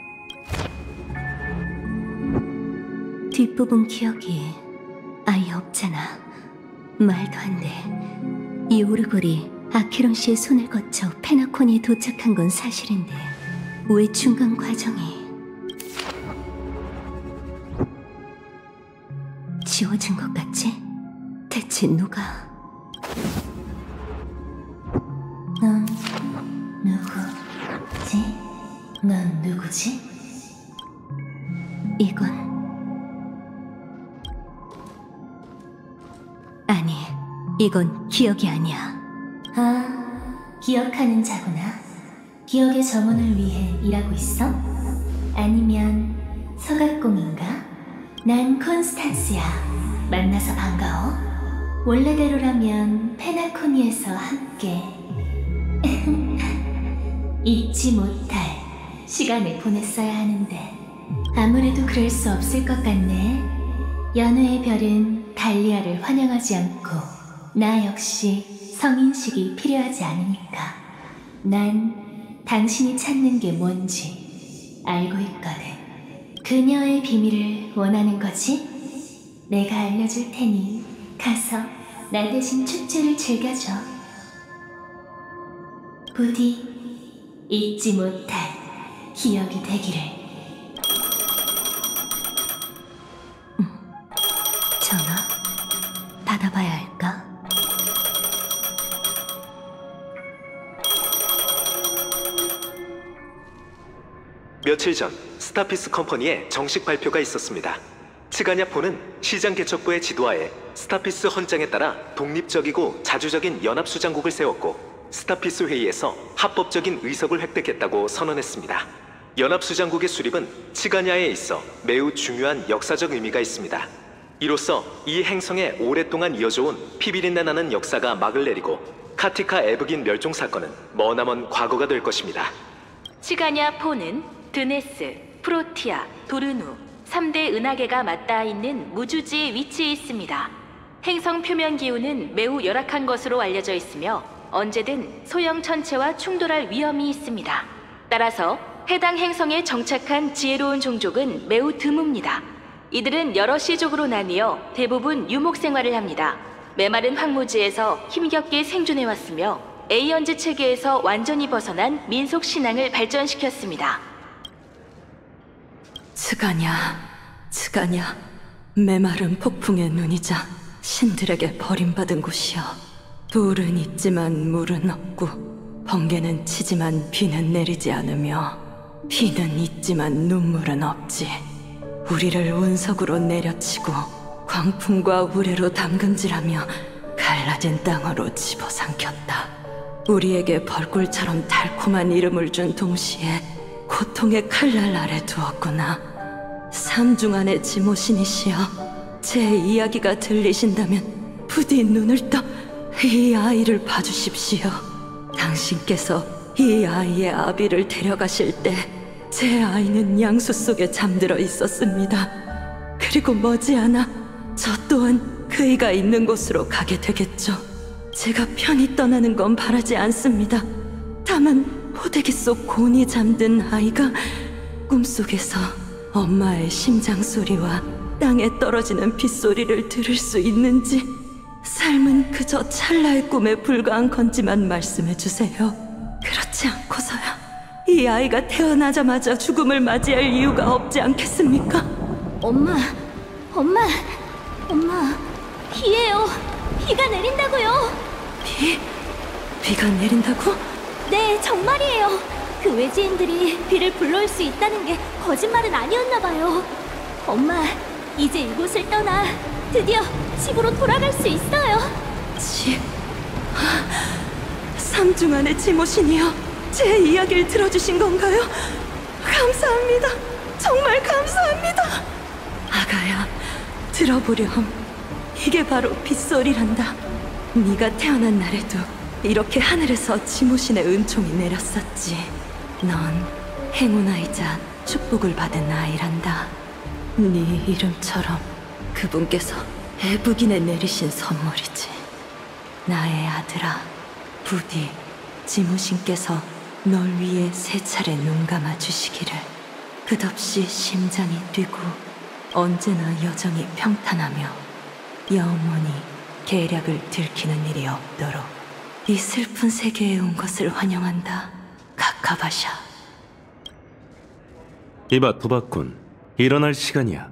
뒷부분 기억이 아예 없잖아. 말도 안 돼. 이 오르골이 아케론 씨의 손을 거쳐 페나코니에 도착한 건 사실인데 왜 중간 과정이 지워진 것 같지? 대체 누가? 넌 누구지? 넌 누구지? 이건... 아니, 이건 기억이 아니야. 아, 기억하는 자구나. 기억의 정원을 위해 일하고 있어? 아니면 서각공인가? 난 콘스탄스야. 만나서 반가워. 원래대로라면 페나코니에서 함께 잊지 못할 시간을 보냈어야 하는데 아무래도 그럴 수 없을 것 같네. 연우의 별은 달리아를 환영하지 않고 나 역시 성인식이 필요하지 않으니까. 난 당신이 찾는 게 뭔지 알고 있거든. 그녀의 비밀을 원하는 거지? 내가 알려줄 테니 가서 나 대신 축제를 즐겨줘. 부디 잊지 못할 기억이 되기를. 전화 받아봐야 할까? 며칠 전 스타피스 컴퍼니에 정식 발표가 있었습니다. 츠가냐포는 시장 개척부의 지도하에 스타피스 헌장에 따라 독립적이고 자주적인 연합수장국을 세웠고 스타피스 회의에서 합법적인 의석을 획득했다고 선언했습니다. 연합수장국의 수립은 츠가냐에 있어 매우 중요한 역사적 의미가 있습니다. 이로써 이 행성에 오랫동안 이어져온 피비린내 나는 역사가 막을 내리고 카티카 에브긴 멸종 사건은 머나먼 과거가 될 것입니다. 츠가냐포는 드네스, 프로티아, 도르누 3대 은하계가 맞닿아 있는 무주지에 위치해 있습니다. 행성 표면 기후는 매우 열악한 것으로 알려져 있으며 언제든 소형 천체와 충돌할 위험이 있습니다. 따라서 해당 행성에 정착한 지혜로운 종족은 매우 드뭅니다. 이들은 여러 씨족으로 나뉘어 대부분 유목 생활을 합니다. 메마른 황무지에서 힘겹게 생존해왔으며 에이언즈 체계에서 완전히 벗어난 민속 신앙을 발전시켰습니다. 츠가냐, 메마른 폭풍의 눈이자 신들에게 버림받은 곳이여. 돌은 있지만 물은 없고 번개는 치지만 비는 내리지 않으며 비는 있지만 눈물은 없지. 우리를 운석으로 내려치고 광풍과 우레로 담금질하며 갈라진 땅으로 집어삼켰다. 우리에게 벌꿀처럼 달콤한 이름을 준 동시에 고통의 칼날 아래 두었구나. 삼중안의 지모신이시여, 제 이야기가 들리신다면 부디 눈을 떠 이 아이를 봐주십시오. 당신께서 이 아이의 아비를 데려가실 때 제 아이는 양수 속에 잠들어 있었습니다. 그리고 머지않아 저 또한 그이가 있는 곳으로 가게 되겠죠. 제가 편히 떠나는 건 바라지 않습니다. 다만 호되기 속 곤히 잠든 아이가 꿈속에서 엄마의 심장 소리와 땅에 떨어지는 빗소리를 들을 수 있는지, 삶은 그저 찰나의 꿈에 불과한 건지만 말씀해 주세요. 그렇지 않고서야 이 아이가 태어나자마자 죽음을 맞이할 이유가 없지 않겠습니까? 엄마, 비예요. 비가 내린다고요. 비가 내린다고? 네, 정말이에요. 그 외지인들이 비를 불러올 수 있다는 게 거짓말은 아니었나 봐요. 엄마, 이제 이곳을 떠나 드디어 집으로 돌아갈 수 있어요. 삼중안의 지모신이여, 제 이야기를 들어주신 건가요? 감사합니다. 정말 감사합니다. 아가야, 들어보렴. 이게 바로 빗소리란다. 네가 태어난 날에도 이렇게 하늘에서 지모신의 은총이 내렸었지. 넌 행운아이자 축복을 받은 아이란다. 네 이름처럼 그분께서 에브긴에 내리신 선물이지. 나의 아들아, 부디 지무신께서 널 위해 세 차례 눈 감아 주시기를. 끝없이 심장이 뛰고 언제나 여정이 평탄하며 영원히 계략을 들키는 일이 없도록 이 슬픈 세계에 온 것을 환영한다, 카카바샤. 이봐, 도박꾼. 일어날 시간이야.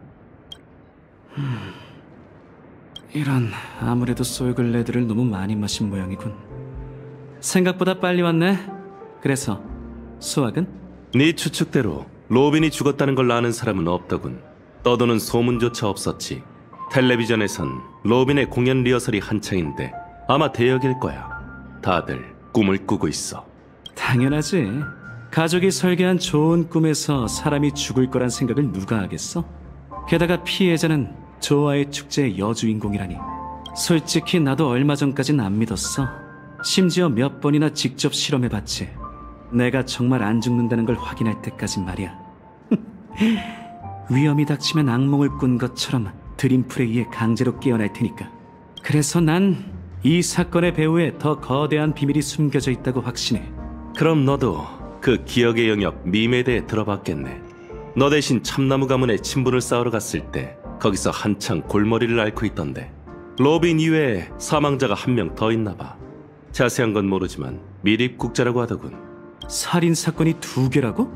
이런, 아무래도 솔글레드를 너무 많이 마신 모양이군. 생각보다 빨리 왔네. 그래서 수학은? 네 추측대로 로빈이 죽었다는 걸 아는 사람은 없더군. 떠도는 소문조차 없었지. 텔레비전에선 로빈의 공연 리허설이 한창인데 아마 대역일 거야. 다들 꿈을 꾸고 있어. 당연하지. 가족이 설계한 좋은 꿈에서 사람이 죽을 거란 생각을 누가 하겠어? 게다가 피해자는 조화의 축제의 여주인공이라니. 솔직히 나도 얼마 전까진 안 믿었어. 심지어 몇 번이나 직접 실험해봤지. 내가 정말 안 죽는다는 걸 확인할 때까진 말이야. 위험이 닥치면 악몽을 꾼 것처럼 드림풀에 의해 강제로 깨어날 테니까. 그래서 난 이 사건의 배후에 더 거대한 비밀이 숨겨져 있다고 확신해. 그럼 너도 그 기억의 영역 밈에 대해 들어봤겠네. 너 대신 참나무 가문에 친분을 쌓으러 갔을 때 거기서 한창 골머리를 앓고 있던데. 로빈 이외에 사망자가 한 명 더 있나 봐. 자세한 건 모르지만 미립국자라고 하더군. 살인사건이 2개라고?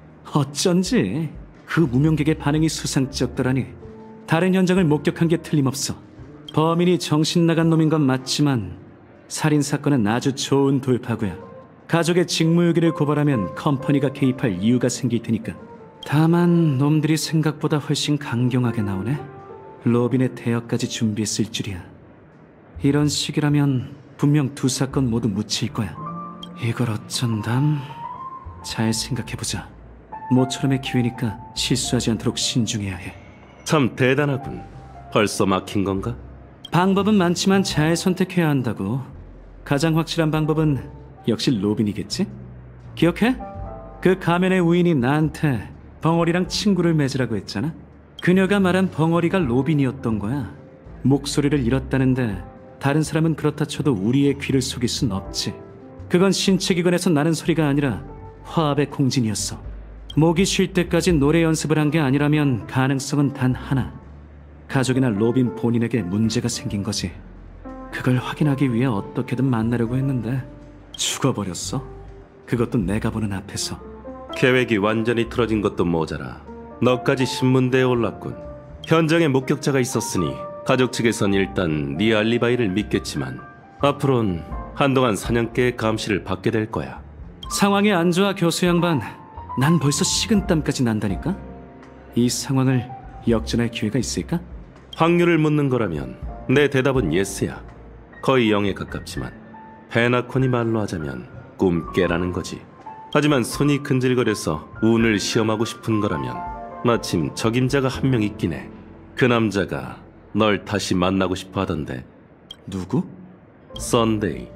어쩐지 그 무명객의 반응이 수상쩍더라니. 다른 현장을 목격한 게 틀림없어. 범인이 정신 나간 놈인 건 맞지만 살인사건은 아주 좋은 돌파구야. 가족의 직무유기를 고발하면 컴퍼니가 개입할 이유가 생길 테니까. 다만 놈들이 생각보다 훨씬 강경하게 나오네. 로빈의 대여까지 준비했을 줄이야. 이런 식이라면 분명 2 사건 모두 묻힐 거야. 이걸 어쩐담? 잘 생각해보자. 모처럼의 기회니까 실수하지 않도록 신중해야 해. 참 대단하군. 벌써 막힌 건가? 방법은 많지만 잘 선택해야 한다고. 가장 확실한 방법은 역시 로빈이겠지? 기억해? 그 가면의 우인이 나한테 벙어리랑 친구를 맺으라고 했잖아? 그녀가 말한 벙어리가 로빈이었던 거야. 목소리를 잃었다는데 다른 사람은 그렇다 쳐도 우리의 귀를 속일 순 없지. 그건 신체기관에서 나는 소리가 아니라 화합의 공진이었어. 목이 쉴 때까지 노래 연습을 한 게 아니라면 가능성은 단 하나. 가족이나 로빈 본인에게 문제가 생긴 거지. 그걸 확인하기 위해 어떻게든 만나려고 했는데 죽어버렸어. 그것도 내가 보는 앞에서. 계획이 완전히 틀어진 것도 모자라 너까지 신문대에 올랐군. 현장에 목격자가 있었으니 가족 측에선 일단 네 알리바이를 믿겠지만 앞으론 한동안 사냥개의 감시를 받게 될 거야. 상황이 안 좋아 교수 양반. 난 벌써 식은땀까지 난다니까? 이 상황을 역전할 기회가 있을까? 확률을 묻는 거라면 내 대답은 예스야. 거의 0에 가깝지만 페나콘이 말로 하자면 꿈 깨라는 거지. 하지만 손이 근질거려서 운을 시험하고 싶은 거라면 마침 적임자가 한 명 있긴 해. 그 남자가 널 다시 만나고 싶어 하던데. 누구? 썬데이.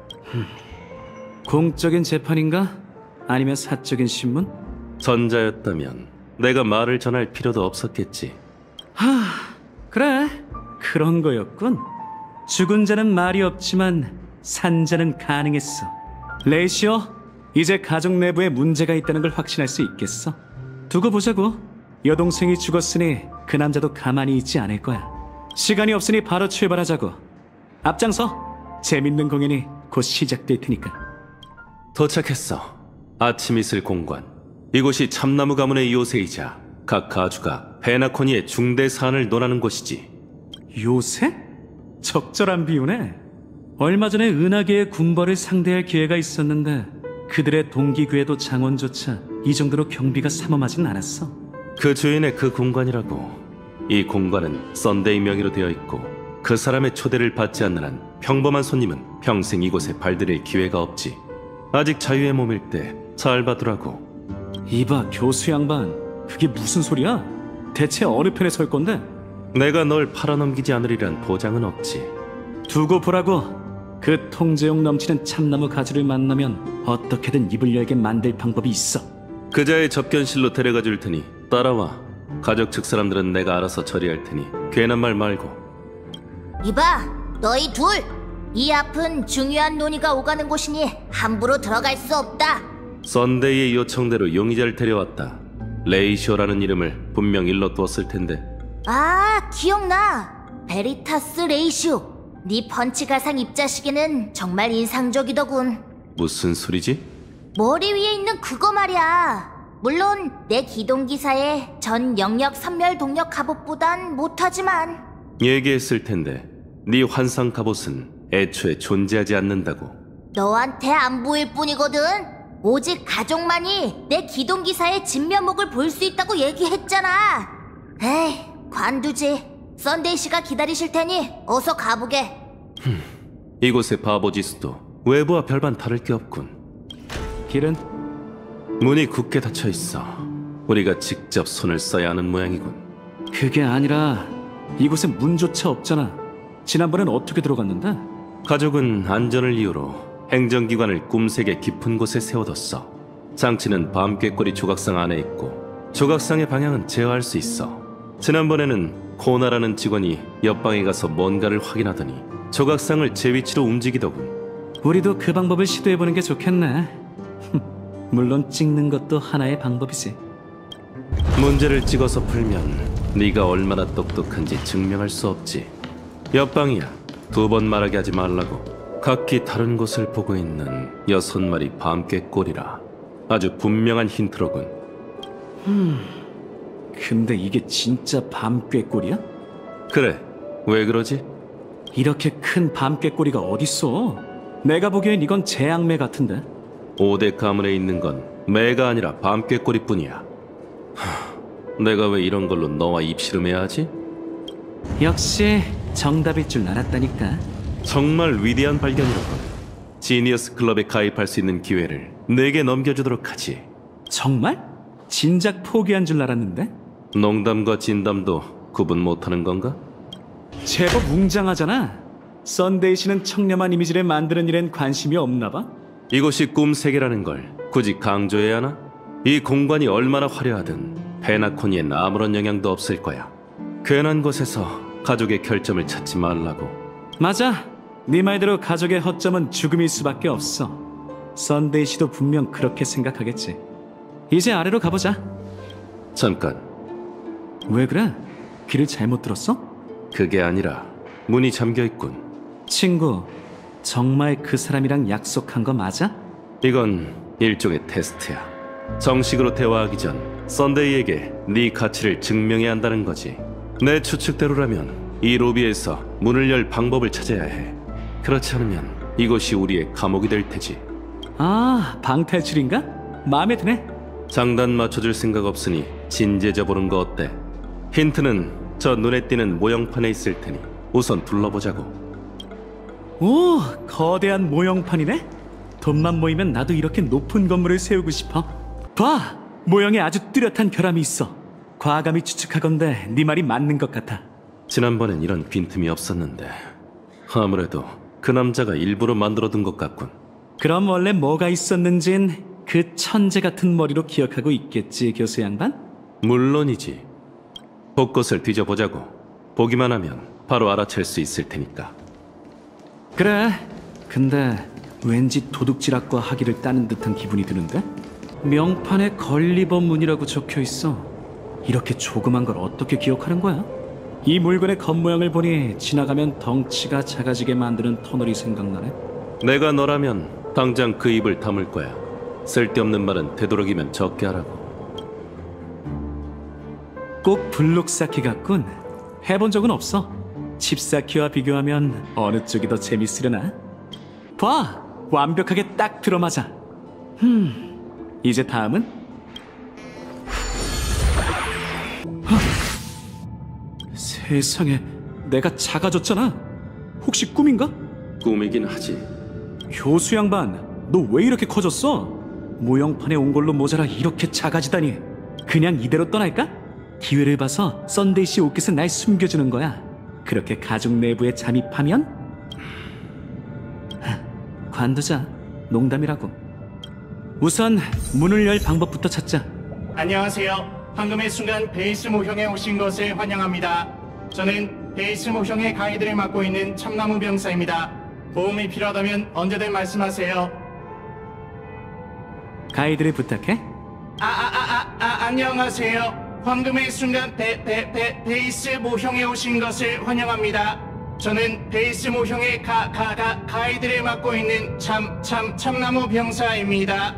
공적인 재판인가? 아니면 사적인 신문? 전자였다면 내가 말을 전할 필요도 없었겠지. 그래. 그런 거였군. 죽은 자는 말이 없지만 산자는 가능했어. 레이시오, 이제 가족 내부에 문제가 있다는 걸 확신할 수 있겠어. 두고 보자고. 여동생이 죽었으니 그 남자도 가만히 있지 않을 거야. 시간이 없으니 바로 출발하자고. 앞장서. 재밌는 공연이 곧 시작될 테니까. 도착했어. 아침 이슬 공관. 이곳이 참나무 가문의 요새이자 각 가주가 페나코니의 중대 사안을 논하는 곳이지. 요새? 적절한 비유네. 얼마 전에 은하계의 군벌을 상대할 기회가 있었는데 그들의 동기교회도 장원조차 이 정도로 경비가 삼엄하진 않았어. 그 주인의 그 공관이라고. 이 공관은 썬데이 명의로 되어 있고 그 사람의 초대를 받지 않는 한 평범한 손님은 평생 이곳에 발들일 기회가 없지. 아직 자유의 몸일 때 잘 봐두라고. 이봐 교수 양반, 그게 무슨 소리야? 대체 어느 편에 설 건데? 내가 널 팔아넘기지 않으리란 보장은 없지. 두고 보라고. 그 통제욕 넘치는 참나무 가지를 만나면 어떻게든 입을 열게 만들 방법이 있어. 그자의 접견실로 데려가 줄 테니 따라와. 가족 측 사람들은 내가 알아서 처리할 테니 괜한 말 말고. 이봐, 너희 둘! 이 앞은 중요한 논의가 오가는 곳이니 함부로 들어갈 수 없다. 썬데이의 요청대로 용의자를 데려왔다. 레이쇼라는 이름을 분명 일러두었을 텐데. 아, 기억나. 베리타스 레이쇼. 네 펀치 가상 입자시계는 정말 인상적이더군. 무슨 소리지? 머리 위에 있는 그거 말이야. 물론 내 기동기사의 전 영역 선멸 동력 갑옷보단 못하지만. 얘기했을 텐데 네 환상 갑옷은 애초에 존재하지 않는다고. 너한테 안 보일 뿐이거든. 오직 가족만이 내 기동기사의 진면목을 볼 수 있다고 얘기했잖아. 에이, 관두지. 썬데이 씨가 기다리실 테니 어서 가보게. 이곳의 바보 지수도 외부와 별반 다를 게 없군. 길은? 문이 굳게 닫혀 있어. 우리가 직접 손을 써야 하는 모양이군. 그게 아니라 이곳에 문조차 없잖아. 지난번엔 어떻게 들어갔는데? 가족은 안전을 이유로 행정기관을 꿈색의 깊은 곳에 세워뒀어. 장치는 밤꾀꼬리 조각상 안에 있고 조각상의 방향은 제어할 수 있어. 지난번에는 코나라는 직원이 옆방에 가서 뭔가를 확인하더니 조각상을 제 위치로 움직이더군. 우리도 그 방법을 시도해보는 게 좋겠네. 물론 찍는 것도 하나의 방법이지. 문제를 찍어서 풀면 네가 얼마나 똑똑한지 증명할 수 없지. 옆방이야. 2번 말하게 하지 말라고. 각기 다른 곳을 보고 있는 6마리 밤꾀꼬리라. 아주 분명한 힌트로군. 근데 이게 진짜 밤꾀꼬리야? 그래. 왜 그러지? 이렇게 큰 밤꾀꼬리가 어딨어? 내가 보기엔 이건 재앙매 같은데. 5대 가문에 있는 건 매가 아니라 밤꾀꼬리뿐이야. 내가 왜 이런 걸로 너와 입씨름해야 하지? 역시 정답일 줄 알았다니까. 정말 위대한 발견이로군. 지니어스 클럽에 가입할 수 있는 기회를 내게 넘겨주도록 하지. 정말? 진작 포기한 줄 알았는데? 농담과 진담도 구분 못하는 건가? 제법 웅장하잖아. 썬데이 씨는 청렴한 이미지를 만드는 일엔 관심이 없나 봐? 이곳이 꿈세계라는 걸 굳이 강조해야 하나? 이 공간이 얼마나 화려하든 페나코니엔 아무런 영향도 없을 거야. 괜한 곳에서 가족의 결점을 찾지 말라고. 맞아. 네 말대로 가족의 허점은 죽음일 수밖에 없어. 썬데이 씨도 분명 그렇게 생각하겠지. 이제 아래로 가보자. 잠깐. 왜 그래? 귀를 잘못 들었어? 그게 아니라 문이 잠겨있군. 친구, 정말 그 사람이랑 약속한 거 맞아? 이건 일종의 테스트야. 정식으로 대화하기 전 썬데이에게 네 가치를 증명해야 한다는 거지. 내 추측대로라면 이 로비에서 문을 열 방법을 찾아야 해. 그렇지 않으면 이곳이 우리의 감옥이 될 테지. 아, 방탈출인가? 마음에 드네. 장단 맞춰줄 생각 없으니 진지해져 보는 거 어때? 힌트는 저 눈에 띄는 모형판에 있을 테니 우선 둘러보자고. 오, 거대한 모형판이네? 돈만 모이면 나도 이렇게 높은 건물을 세우고 싶어. 봐! 모형에 아주 뚜렷한 결함이 있어. 과감히 추측하건대 네 말이 맞는 것 같아. 지난번엔 이런 빈틈이 없었는데 아무래도 그 남자가 일부러 만들어둔 것 같군. 그럼 원래 뭐가 있었는진 그 천재 같은 머리로 기억하고 있겠지, 교수 양반? 물론이지. 곳곳을 뒤져보자고. 보기만 하면 바로 알아챌 수 있을 테니까. 그래. 근데 왠지 도둑질학과 학위를 따는 듯한 기분이 드는데? 명판에 걸리버 문이라고 적혀있어. 이렇게 조그만 걸 어떻게 기억하는 거야? 이 물건의 겉모양을 보니 지나가면 덩치가 작아지게 만드는 터널이 생각나네. 내가 너라면 당장 그 입을 다물 거야. 쓸데없는 말은 되도록이면 적게 하라고. 꼭 블록 쌓기 같군. 해본 적은 없어. 칩 쌓기와 비교하면 어느 쪽이 더 재밌으려나? 봐! 완벽하게 딱 들어맞아. 이제 다음은? 세상에, 내가 작아졌잖아. 혹시 꿈인가? 꿈이긴 하지. 교수 양반, 너 왜 이렇게 커졌어? 모형판에 온 걸로 모자라 이렇게 작아지다니. 그냥 이대로 떠날까? 기회를 봐서 썬데이 씨 옷깃은 날 숨겨주는 거야. 그렇게 가족 내부에 잠입하면? 관두자. 농담이라고. 우선 문을 열 방법부터 찾자. 안녕하세요. 황금의 순간 베이스 모형에 오신 것을 환영합니다. 저는 베이스 모형의 가이드를 맡고 있는 참나무 병사입니다. 도움이 필요하다면 언제든 말씀하세요. 가이드를 부탁해. 안녕하세요. 황금의 순간 베이스 모형에 오신 것을 환영합니다. 저는 베이스 모형의 가이드를 맡고 있는 참나무 병사입니다.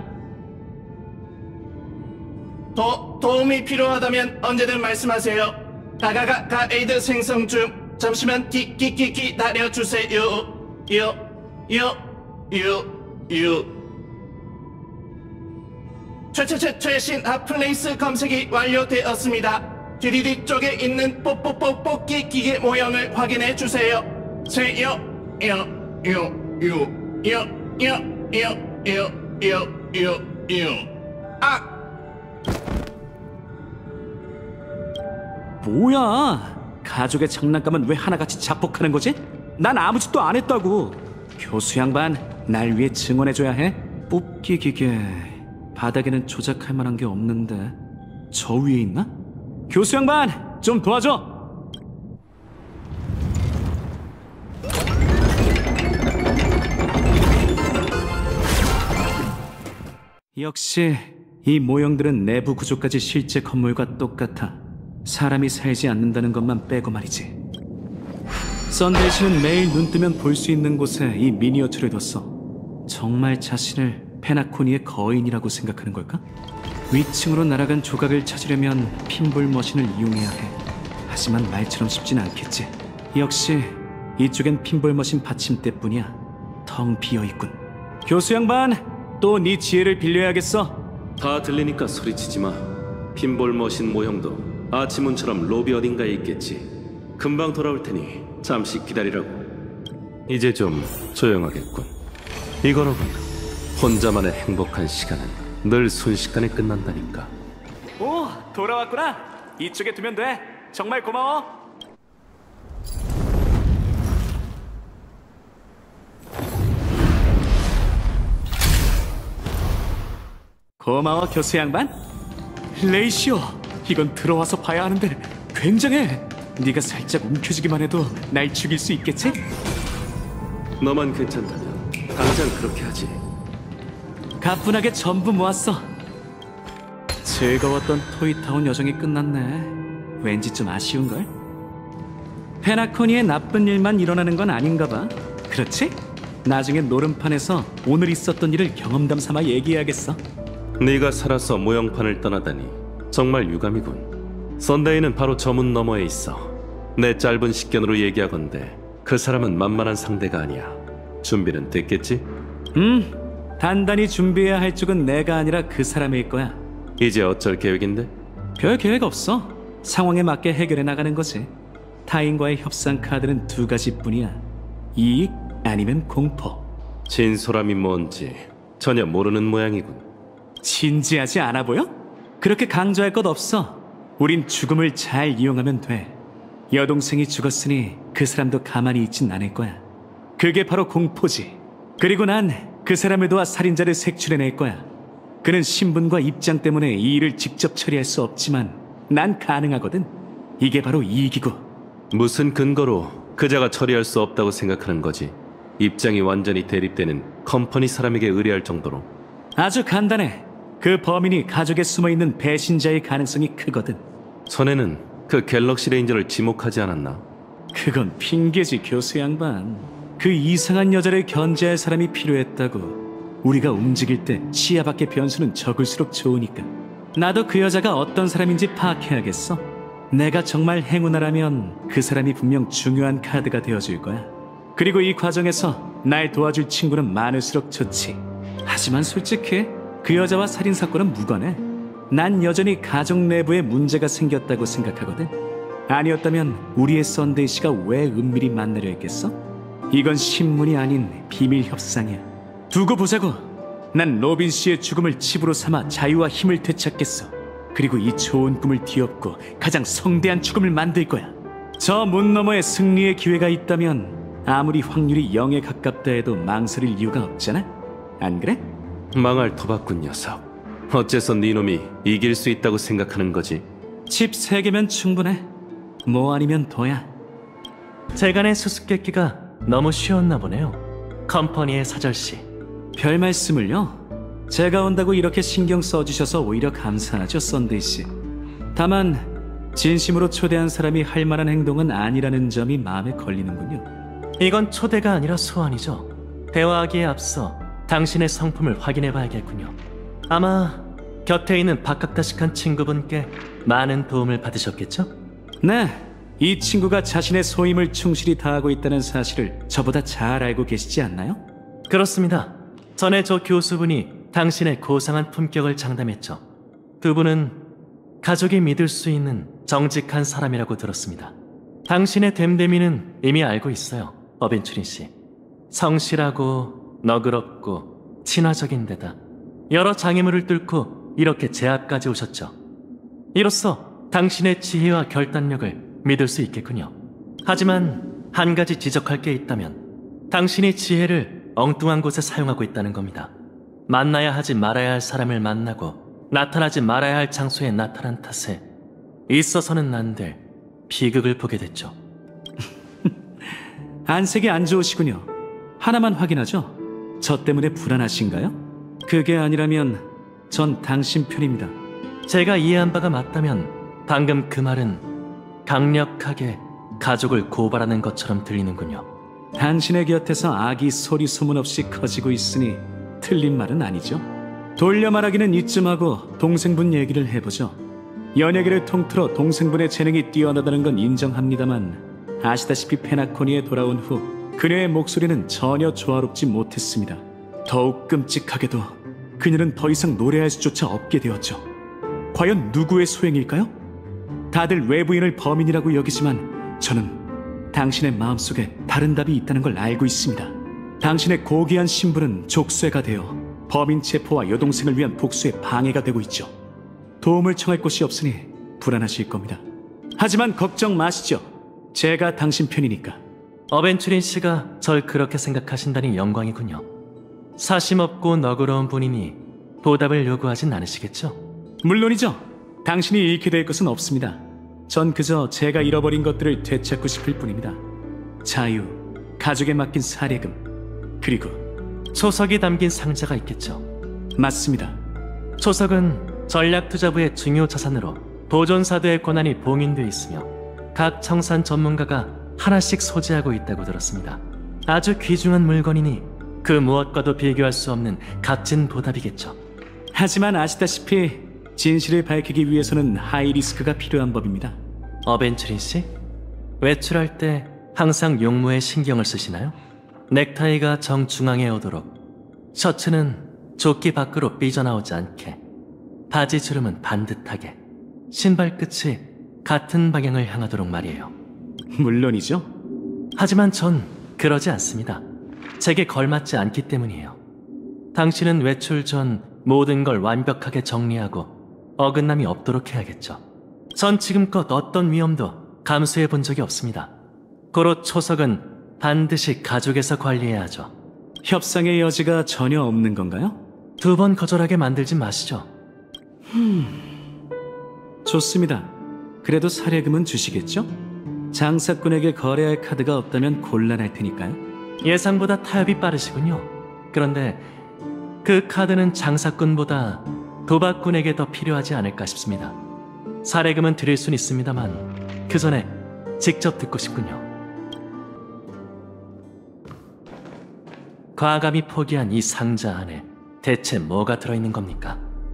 도움이 필요하다면 언제든 말씀하세요. 가이드 생성 중. 잠시만 기다려주세요. 최신 핫플레이스 검색이 완료되었습니다. 3D 쪽에 있는 뽑기 기계 모형을 확인해 주세요. 뭐야? 가족의 장난감은 왜 하나같이 자폭하는 거지? 난 아무 짓도 안 했다고. 교수 양반, 날 위해 증언해줘야 해? 뽑기 기계 바닥에는 조작할 만한 게 없는데 저 위에 있나? 교수 양반, 좀 도와줘. 역시 이 모형들은 내부 구조까지 실제 건물과 똑같아. 사람이 살지 않는다는 것만 빼고 말이지. 썬데이 씨는 매일 눈 뜨면 볼 수 있는 곳에 이 미니어처를 뒀어. 정말 자신을 페나코니의 거인이라고 생각하는 걸까? 위층으로 날아간 조각을 찾으려면 핀볼 머신을 이용해야 해. 하지만 말처럼 쉽진 않겠지. 역시 이쪽엔 핀볼 머신 받침대뿐이야. 텅 비어있군. 교수 양반, 또 네 지혜를 빌려야겠어. 다 들리니까 소리치지 마. 핀볼 머신 모형도 아치문처럼 로비 어딘가에 있겠지. 금방 돌아올 테니 잠시 기다리라고. 이제 좀 조용하겠군. 이거로군. 혼자만의 행복한 시간은 늘 순식간에 끝난다니까. 오, 돌아왔구나. 이쪽에 두면 돼. 정말 고마워. 고마워, 교수 양반. 레이시오, 이건 들어와서 봐야 하는데 굉장해. 네가 살짝 움켜쥐기만 해도 날 죽일 수 있겠지? 너만 괜찮다면 당장 그렇게 하지. 가뿐하게 전부 모았어. 즐거웠던 토이타운 여정이 끝났네. 왠지 좀 아쉬운걸? 페나코니의 나쁜 일만 일어나는 건 아닌가 봐. 그렇지? 나중에 노름판에서 오늘 있었던 일을 경험담 삼아 얘기해야겠어. 네가 살아서 모형판을 떠나다니 정말 유감이군. 썬데이는 바로 저 문 너머에 있어. 내 짧은 식견으로 얘기하건대 그 사람은 만만한 상대가 아니야. 준비는 됐겠지? 단단히 준비해야 할 쪽은 내가 아니라 그 사람일 거야. 이제 어쩔 계획인데? 별 계획 없어. 상황에 맞게 해결해 나가는 거지. 타인과의 협상 카드는 두 가지뿐이야. 이익 아니면 공포. 진솔함이 뭔지 전혀 모르는 모양이군. 진지하지 않아 보여? 그렇게 강조할 것 없어. 우린 죽음을 잘 이용하면 돼. 여동생이 죽었으니 그 사람도 가만히 있진 않을 거야. 그게 바로 공포지. 그리고 난 그 사람을 도와 살인자를 색출해낼 거야. 그는 신분과 입장 때문에 이 일을 직접 처리할 수 없지만 난 가능하거든. 이게 바로 이익이고. 무슨 근거로 그자가 처리할 수 없다고 생각하는 거지? 입장이 완전히 대립되는 컴퍼니 사람에게 의뢰할 정도로. 아주 간단해. 그 범인이 가족에 숨어있는 배신자의 가능성이 크거든. 전에는 그 갤럭시 레인저를 지목하지 않았나? 그건 핑계지, 교수 양반. 그 이상한 여자를 견제할 사람이 필요했다고. 우리가 움직일 때 시야 밖의 변수는 적을수록 좋으니까. 나도 그 여자가 어떤 사람인지 파악해야겠어. 내가 정말 행운아라면 그 사람이 분명 중요한 카드가 되어줄 거야. 그리고 이 과정에서 날 도와줄 친구는 많을수록 좋지. 하지만 솔직히 그 여자와 살인사건은 무관해. 난 여전히 가족 내부에 문제가 생겼다고 생각하거든. 아니었다면 우리의 썬데이 씨가 왜 은밀히 만나려 했겠어? 이건 신문이 아닌 비밀 협상이야. 두고 보자고. 난 로빈 씨의 죽음을 칩으로 삼아 자유와 힘을 되찾겠어. 그리고 이 좋은 꿈을 뒤엎고 가장 성대한 죽음을 만들 거야. 저 문 너머에 승리의 기회가 있다면 아무리 확률이 0에 가깝다 해도 망설일 이유가 없잖아? 안 그래? 망할 도박꾼 녀석. 어째서 네 놈이 이길 수 있다고 생각하는 거지? 칩 3개면 충분해. 뭐 아니면 더야. 재간의 수수께끼가 너무 쉬웠나 보네요. 컴퍼니의 사절씨. 별 말씀을요. 제가 온다고 이렇게 신경 써주셔서 오히려 감사하죠, 썬데이 씨. 다만 진심으로 초대한 사람이 할 만한 행동은 아니라는 점이 마음에 걸리는군요. 이건 초대가 아니라 소환이죠. 대화하기에 앞서 당신의 성품을 확인해봐야겠군요. 아마 곁에 있는 박학다식한 친구분께 많은 도움을 받으셨겠죠? 네, 이 친구가 자신의 소임을 충실히 다하고 있다는 사실을 저보다 잘 알고 계시지 않나요? 그렇습니다. 전에 저 교수분이 당신의 고상한 품격을 장담했죠. 그분은 가족이 믿을 수 있는 정직한 사람이라고 들었습니다. 당신의 됨됨이는 이미 알고 있어요, 어벤츄린 씨. 성실하고 너그럽고 친화적인 데다 여러 장애물을 뚫고 이렇게 제 앞까지 오셨죠. 이로써 당신의 지혜와 결단력을 믿을 수 있겠군요. 하지만 한 가지 지적할 게 있다면 당신이 지혜를 엉뚱한 곳에 사용하고 있다는 겁니다. 만나야 하지 말아야 할 사람을 만나고 나타나지 말아야 할 장소에 나타난 탓에 있어서는 안 될 비극을 보게 됐죠. 안색이 안 좋으시군요. 하나만 확인하죠. 저 때문에 불안하신가요? 그게 아니라면 전 당신 편입니다. 제가 이해한 바가 맞다면 방금 그 말은 강력하게 가족을 고발하는 것처럼 들리는군요. 당신의 곁에서 악이 소리 소문 없이 커지고 있으니 틀린 말은 아니죠. 돌려 말하기는 이쯤 하고 동생분 얘기를 해보죠. 연예계를 통틀어 동생분의 재능이 뛰어나다는 건 인정합니다만 아시다시피 페나코니에 돌아온 후 그녀의 목소리는 전혀 조화롭지 못했습니다. 더욱 끔찍하게도 그녀는 더 이상 노래할 수조차 없게 되었죠. 과연 누구의 소행일까요? 다들 외부인을 범인이라고 여기지만 저는 당신의 마음속에 다른 답이 있다는 걸 알고 있습니다. 당신의 고귀한 신분은 족쇄가 되어 범인 체포와 여동생을 위한 복수에 방해가 되고 있죠. 도움을 청할 곳이 없으니 불안하실 겁니다. 하지만 걱정 마시죠. 제가 당신 편이니까. 어벤츄린 씨가 절 그렇게 생각하신다니 영광이군요. 사심없고 너그러운 분이니 보답을 요구하진 않으시겠죠? 물론이죠. 당신이 잃게 될 것은 없습니다. 전 그저 제가 잃어버린 것들을 되찾고 싶을 뿐입니다. 자유, 가족에 맡긴 사례금, 그리고 초석이 담긴 상자가 있겠죠. 맞습니다. 초석은 전략투자부의 중요 자산으로 보존사도의 권한이 봉인되어 있으며 각 청산 전문가가 하나씩 소지하고 있다고 들었습니다. 아주 귀중한 물건이니 그 무엇과도 비교할 수 없는 값진 보답이겠죠. 하지만 아시다시피 진실을 밝히기 위해서는 하이리스크가 필요한 법입니다. 어벤츄린 씨? 외출할 때 항상 용모에 신경을 쓰시나요? 넥타이가 정중앙에 오도록, 셔츠는 조끼 밖으로 삐져나오지 않게, 바지 주름은 반듯하게, 신발 끝이 같은 방향을 향하도록 말이에요. 물론이죠. 하지만 전 그러지 않습니다. 제게 걸맞지 않기 때문이에요. 당신은 외출 전 모든 걸 완벽하게 정리하고 어긋남이 없도록 해야겠죠. 전 지금껏 어떤 위험도 감수해 본 적이 없습니다. 고로 초석은 반드시 가족에서 관리해야 하죠. 협상의 여지가 전혀 없는 건가요? 2번 거절하게 만들지 마시죠. 좋습니다. 그래도 사례금은 주시겠죠? 장사꾼에게 거래할 카드가 없다면 곤란할 테니까요. 예상보다 타협이 빠르시군요. 그런데 그 카드는 장사꾼보다 도박꾼에게 더 필요하지 않을까 싶습니다. 사례금은 드릴 순 있습니다만 그 전에 직접 듣고 싶군요. 과감히 포기한 이 상자 안에 대체 뭐가 들어있는 겁니까?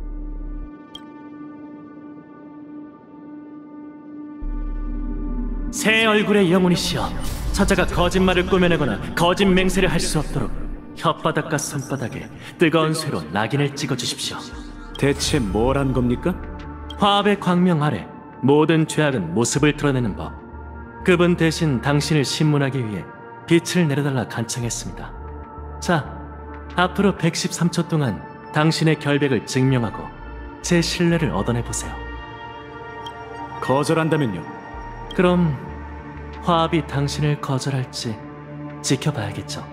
새 얼굴의 영혼이시여, 저자가 거짓말을 꾸며내거나 거짓 맹세를 할 수 없도록 혓바닥과 손바닥에 뜨거운 쇠로 낙인을 찍어주십시오. 대체 뭘 한 겁니까? 화합의 광명 아래 모든 죄악은 모습을 드러내는 법. 그분 대신 당신을 신문하기 위해 빛을 내려달라 간청했습니다. 자, 앞으로 113초 동안 당신의 결백을 증명하고 제 신뢰를 얻어내보세요. 거절한다면요? 그럼 화합이 당신을 거절할지 지켜봐야겠죠.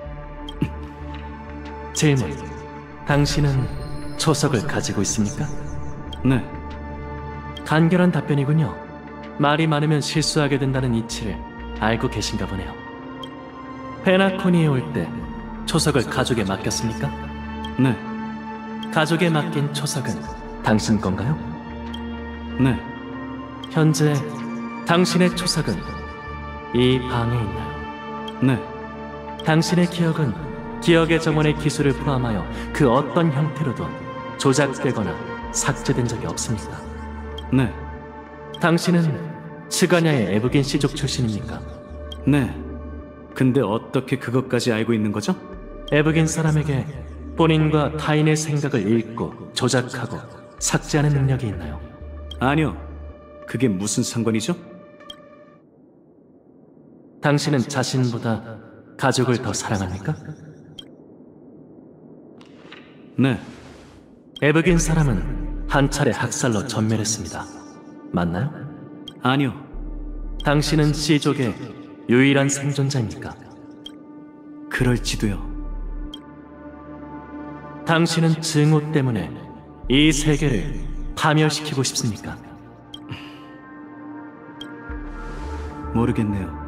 질문, 당신은 초석을 가지고 있습니까? 네. 간결한 답변이군요. 말이 많으면 실수하게 된다는 이치를 알고 계신가 보네요. 페나코니에 올 때 초석을 가족에 맡겼습니까? 네. 가족에 맡긴 초석은 당신 건가요? 네. 현재 당신의 초석은 이 방에 있나요? 네. 당신의 기억은 기억의 정원의 기술을 포함하여 그 어떤 형태로도 조작되거나 삭제된 적이 없습니까? 네. 당신은 츠가냐의 에브긴 씨족 출신입니까? 네. 근데 어떻게 그것까지 알고 있는 거죠? 에브긴 사람에게 본인과 타인의 생각을 읽고 조작하고 삭제하는 능력이 있나요? 아니요. 그게 무슨 상관이죠? 당신은 자신보다 가족을 더 사랑합니까? 네. 에브긴 사람은 한 차례 학살로 전멸했습니다. 맞나요? 아니요. 당신은 C족의 유일한 생존자입니까? 그럴지도요. 당신은 증오 때문에 이 세계를 파멸시키고 싶습니까? 모르겠네요.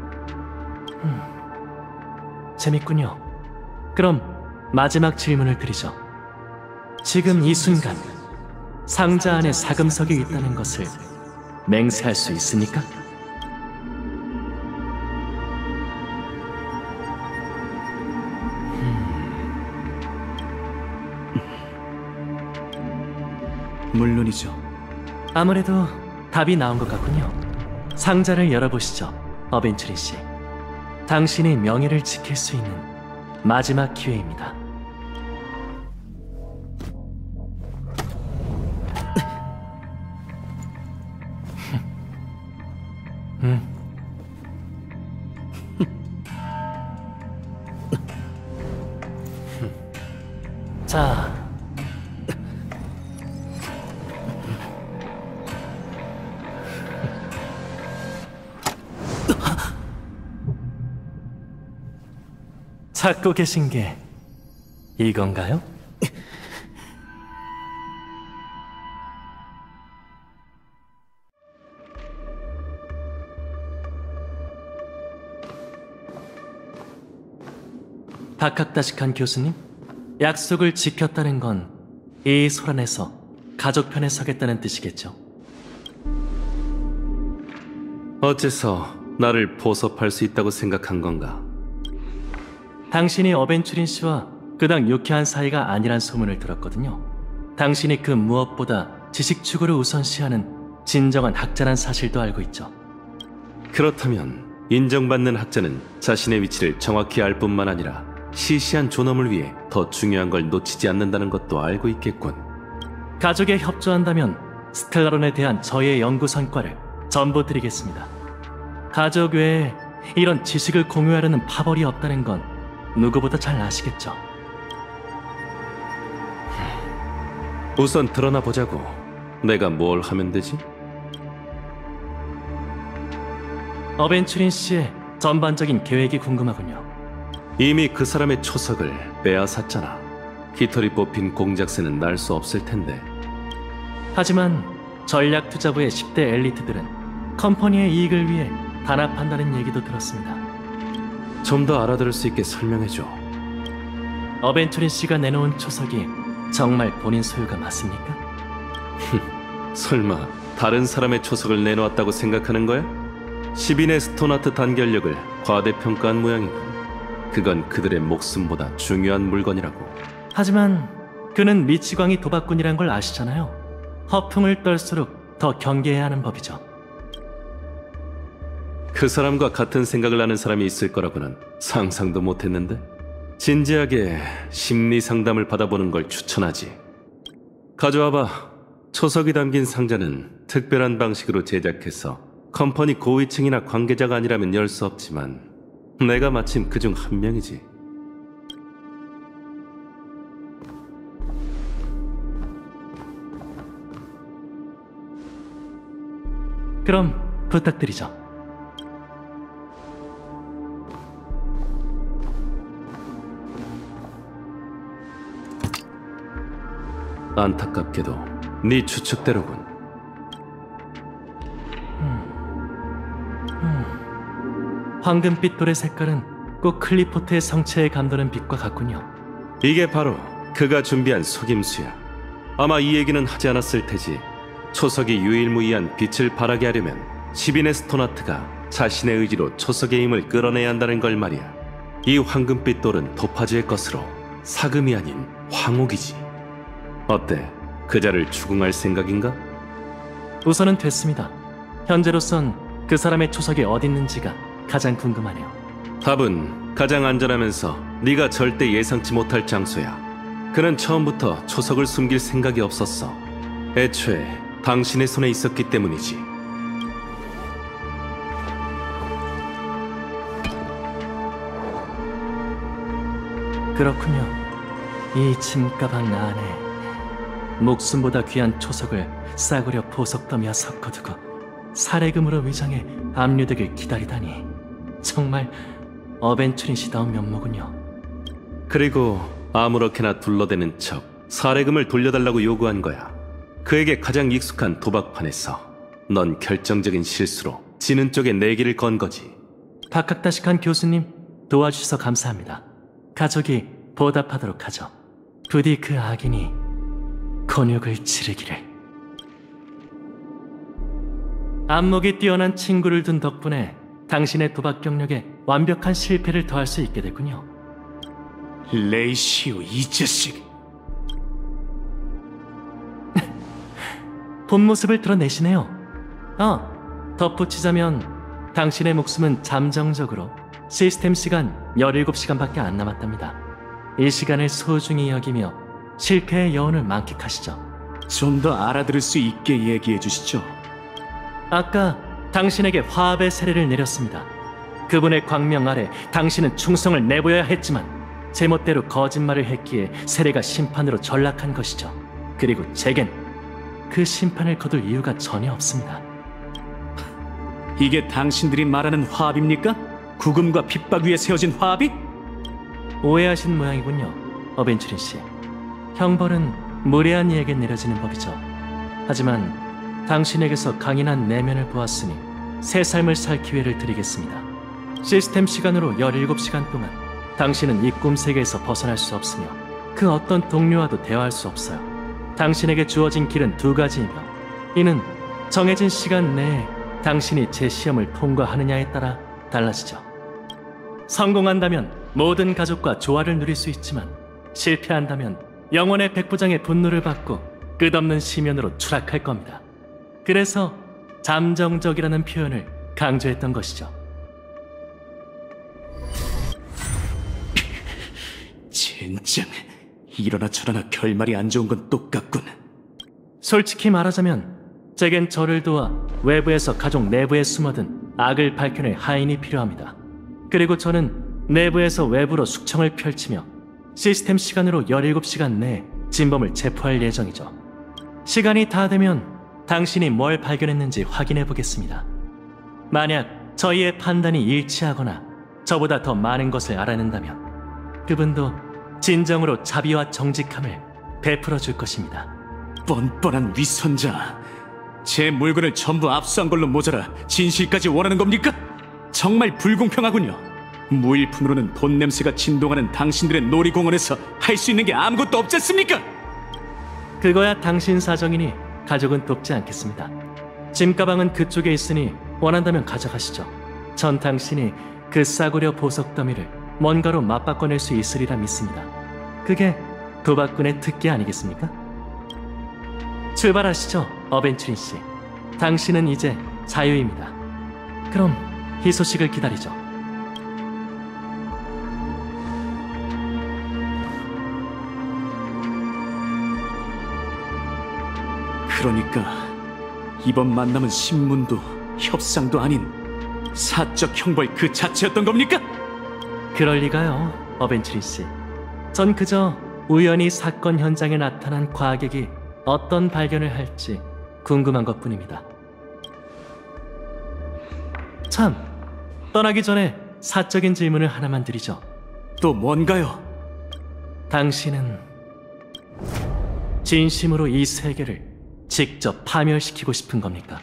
재밌군요. 그럼 마지막 질문을 드리죠. 지금 이 순간 상자 안에 사금석이 있다는 것을 맹세할 수 있습니까? 물론이죠. 아무래도 답이 나온 것 같군요. 상자를 열어보시죠, 어벤츄리 씨. 당신의 명예를 지킬 수 있는 마지막 기회입니다. 자, 찾고 계신 게 이건가요? 박학다식한 교수님, 약속을 지켰다는 건 이 소란에서 가족 편에 서겠다는 뜻이겠죠? 어째서 나를 보섭할 수 있다고 생각한 건가? 당신이 어벤츄린 씨와 그닥 유쾌한 사이가 아니란 소문을 들었거든요. 당신이 그 무엇보다 지식 추구를 우선시하는 진정한 학자란 사실도 알고 있죠. 그렇다면 인정받는 학자는 자신의 위치를 정확히 알 뿐만 아니라 시시한 존엄을 위해 더 중요한 걸 놓치지 않는다는 것도 알고 있겠군. 가족에 협조한다면 스텔라론에 대한 저의 연구 성과를 전부 드리겠습니다. 가족 외에 이런 지식을 공유하려는 파벌이 없다는 건 누구보다 잘 아시겠죠? 우선 드러나 보자고. 내가 뭘 하면 되지? 어벤츄린 씨의 전반적인 계획이 궁금하군요. 이미 그 사람의 초석을 빼앗았잖아. 깃털이 뽑힌 공작새는 날 수 없을 텐데. 하지만 전략투자부의 10대 엘리트들은 컴퍼니의 이익을 위해 단합한다는 얘기도 들었습니다. 좀 더 알아들을 수 있게 설명해줘. 어벤투린 씨가 내놓은 초석이 정말 본인 소유가 맞습니까? 설마 다른 사람의 초석을 내놓았다고 생각하는 거야? 10인의 스톤아트 단결력을 과대평가한 모양이군. 그건 그들의 목숨보다 중요한 물건이라고. 하지만 그는 미치광이 도박꾼이란 걸 아시잖아요. 허풍을 떨수록 더 경계해야 하는 법이죠. 그 사람과 같은 생각을 하는 사람이 있을 거라고는 상상도 못했는데. 진지하게 심리 상담을 받아보는 걸 추천하지. 가져와봐. 초석이 담긴 상자는 특별한 방식으로 제작해서 컴퍼니 고위층이나 관계자가 아니라면 열 수 없지만 내가 마침 그중 한 명이지. 그럼 부탁드리죠. 안타깝게도 네 추측대로군. 황금빛 돌의 색깔은 꼭 클리포트의 성체에 감도는 빛과 같군요. 이게 바로 그가 준비한 속임수야. 아마 이 얘기는 하지 않았을 테지. 초석이 유일무이한 빛을 발하게 하려면 10인의 스톤아트가 자신의 의지로 초석의 힘을 끌어내야 한다는 걸 말이야. 이 황금빛 돌은 도파즈의 것으로 사금이 아닌 황옥이지. 어때? 그자를 추궁할 생각인가? 우선은 됐습니다. 현재로선 그 사람의 초석이 어딨는지가 가장 궁금하네요. 답은 가장 안전하면서 네가 절대 예상치 못할 장소야. 그는 처음부터 초석을 숨길 생각이 없었어. 애초에 당신의 손에 있었기 때문이지. 그렇군요. 이 짐가방 안에 목숨보다 귀한 초석을 싸구려 보석 더미와 섞어두고 사례금으로 위장해 압류되길 기다리다니 정말 어벤처린시다운 면모군요. 그리고 아무렇게나 둘러대는 척 사례금을 돌려달라고 요구한 거야. 그에게 가장 익숙한 도박판에서 넌 결정적인 실수로 지는 쪽에 내기를 건 거지. 박학다식한 교수님, 도와주셔서 감사합니다. 가족이 보답하도록 하죠. 부디 그 악인이 곤욕을 치르기를. 안목이 뛰어난 친구를 둔 덕분에 당신의 도박 경력에 완벽한 실패를 더할 수 있게 됐군요. 레이시오, 이 자식. 본 모습을 드러내시네요. 덧붙이자면 당신의 목숨은 잠정적으로 시스템 시간 17시간밖에 안 남았답니다. 이 시간을 소중히 여기며 실패의 여운을 만끽하시죠. 좀 더 알아들을 수 있게 얘기해 주시죠. 아까 당신에게 화합의 세례를 내렸습니다. 그분의 광명 아래 당신은 충성을 내보여야 했지만 제멋대로 거짓말을 했기에 세례가 심판으로 전락한 것이죠. 그리고 제겐 그 심판을 거둘 이유가 전혀 없습니다. 이게 당신들이 말하는 화합입니까? 구금과 핍박 위에 세워진 화합이? 오해하신 모양이군요, 어벤처린 씨. 형벌은 무례한 이에게 내려지는 법이죠. 하지만 당신에게서 강인한 내면을 보았으니 새 삶을 살 기회를 드리겠습니다. 시스템 시간으로 17시간 동안 당신은 이 꿈 세계에서 벗어날 수 없으며 그 어떤 동료와도 대화할 수 없어요. 당신에게 주어진 길은 두 가지이며 이는 정해진 시간 내에 당신이 제 시험을 통과하느냐에 따라 달라지죠. 성공한다면 모든 가족과 조화를 누릴 수 있지만 실패한다면 영혼의 백부장의 분노를 받고 끝없는 시면으로 추락할 겁니다. 그래서 잠정적이라는 표현을 강조했던 것이죠. 젠장, 이러나 저러나 결말이 안 좋은 건 똑같군. 솔직히 말하자면 제겐 저를 도와 외부에서 가족 내부에 숨어든 악을 밝혀낼 하인이 필요합니다. 그리고 저는 내부에서 외부로 숙청을 펼치며 시스템 시간으로 17시간 내에 진범을 체포할 예정이죠. 시간이 다 되면 당신이 뭘 발견했는지 확인해 보겠습니다. 만약 저희의 판단이 일치하거나 저보다 더 많은 것을 알아낸다면 그분도 진정으로 자비와 정직함을 베풀어 줄 것입니다. 뻔뻔한 위선자. 제 물건을 전부 압수한 걸로 모자라 진실까지 원하는 겁니까? 정말 불공평하군요. 무일푼으로는 돈 냄새가 진동하는 당신들의 놀이공원에서 할 수 있는 게 아무것도 없지 않습니까? 그거야 당신 사정이니 가족은 돕지 않겠습니다. 짐가방은 그쪽에 있으니 원한다면 가져가시죠. 전 당신이 그 싸구려 보석 더미를 뭔가로 맞바꿔낼 수 있으리라 믿습니다. 그게 도박꾼의 특기 아니겠습니까? 출발하시죠, 어벤처린 씨. 당신은 이제 자유입니다. 그럼 이 소식을 기다리죠. 그러니까 이번 만남은 신문도 협상도 아닌 사적 형벌 그 자체였던 겁니까? 그럴 리가요, 어벤처린 씨. 전 그저 우연히 사건 현장에 나타난 과객이 어떤 발견을 할지 궁금한 것뿐입니다. 참, 떠나기 전에 사적인 질문을 하나만 드리죠. 또 뭔가요? 당신은 진심으로 이 세계를 직접 파멸시키고 싶은 겁니까?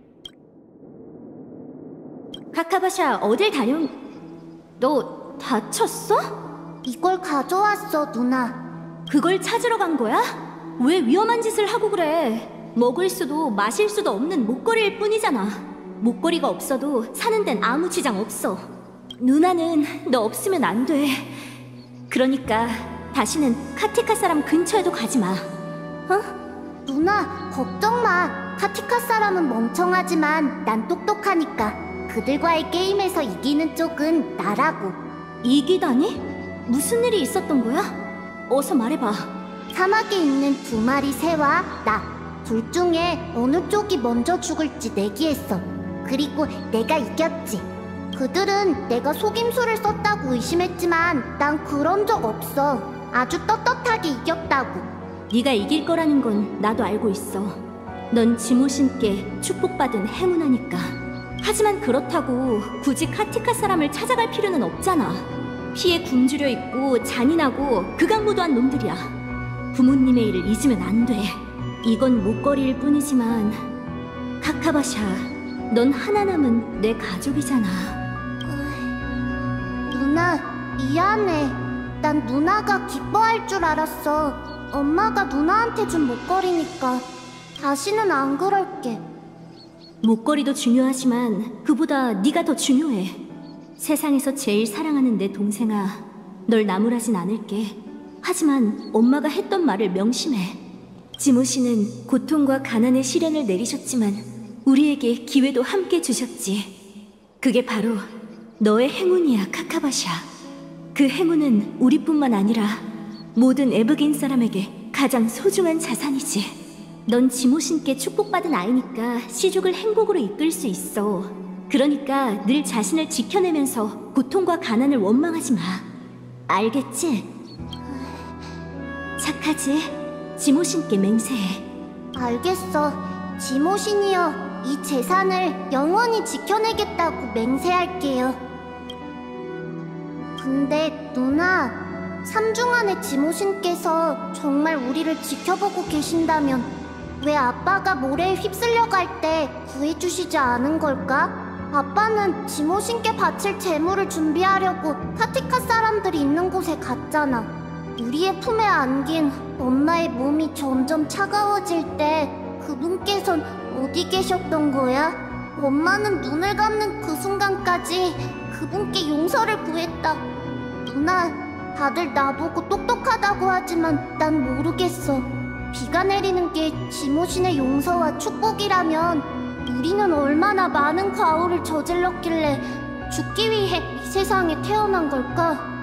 카카바샤, 어딜 다녀온... 너 다쳤어? 이걸 가져왔어, 누나. 그걸 찾으러 간 거야? 왜 위험한 짓을 하고 그래? 먹을 수도 마실 수도 없는 목걸이일 뿐이잖아. 목걸이가 없어도 사는 데는 아무 지장 없어. 누나는 너 없으면 안 돼. 그러니까 다시는 카티카 사람 근처에도 가지 마. 어? 누나, 걱정 마. 카티카 사람은 멍청하지만 난 똑똑하니까 그들과의 게임에서 이기는 쪽은 나라고. 이기다니? 무슨 일이 있었던 거야? 어서 말해봐. 사막에 있는 2마리 새와 나, 둘 중에 어느 쪽이 먼저 죽을지 내기했어. 그리고 내가 이겼지. 그들은 내가 속임수를 썼다고 의심했지만 난 그런 적 없어. 아주 떳떳하게 이겼다고. 네가 이길 거라는 건 나도 알고 있어. 넌 지모신께 축복받은 행운아니까. 하지만 그렇다고 굳이 카티카 사람을 찾아갈 필요는 없잖아. 피에 굶주려 있고 잔인하고 극악무도한 놈들이야. 부모님의 일을 잊으면 안 돼. 이건 목걸이일 뿐이지만 카카바샤, 넌 하나 남은 내 가족이잖아. 누나, 미안해. 난 누나가 기뻐할 줄 알았어. 엄마가 누나한테 준 목걸이니까. 다시는 안 그럴게. 목걸이도 중요하지만 그보다 네가 더 중요해. 세상에서 제일 사랑하는 내 동생아, 널 나무라진 않을게. 하지만 엄마가 했던 말을 명심해. 지모씨는 고통과 가난의 시련을 내리셨지만 우리에게 기회도 함께 주셨지. 그게 바로 너의 행운이야, 카카바샤. 그 행운은 우리뿐만 아니라 모든 에브긴 사람에게 가장 소중한 자산이지. 넌 지모신께 축복받은 아이니까 시족을 행복으로 이끌 수 있어. 그러니까 늘 자신을 지켜내면서 고통과 가난을 원망하지 마. 알겠지? 착하지? 지모신께 맹세해. 알겠어. 지모신이여, 이 재산을 영원히 지켜내겠다고 맹세할게요. 근데 누나, 삼중한의 지모신께서 정말 우리를 지켜보고 계신다면 왜 아빠가 모래에 휩쓸려 갈 때 구해주시지 않은 걸까? 아빠는 지모신께 바칠 재물을 준비하려고 카티카 사람들이 있는 곳에 갔잖아. 우리의 품에 안긴 엄마의 몸이 점점 차가워질 때 그분께선 어디 계셨던 거야? 엄마는 눈을 감는 그 순간까지 그분께 용서를 구했다. 누나, 다들 나보고 똑똑하다고 하지만 난 모르겠어. 비가 내리는 게 지모신의 용서와 축복이라면 우리는 얼마나 많은 과오를 저질렀길래 죽기 위해 이 세상에 태어난 걸까?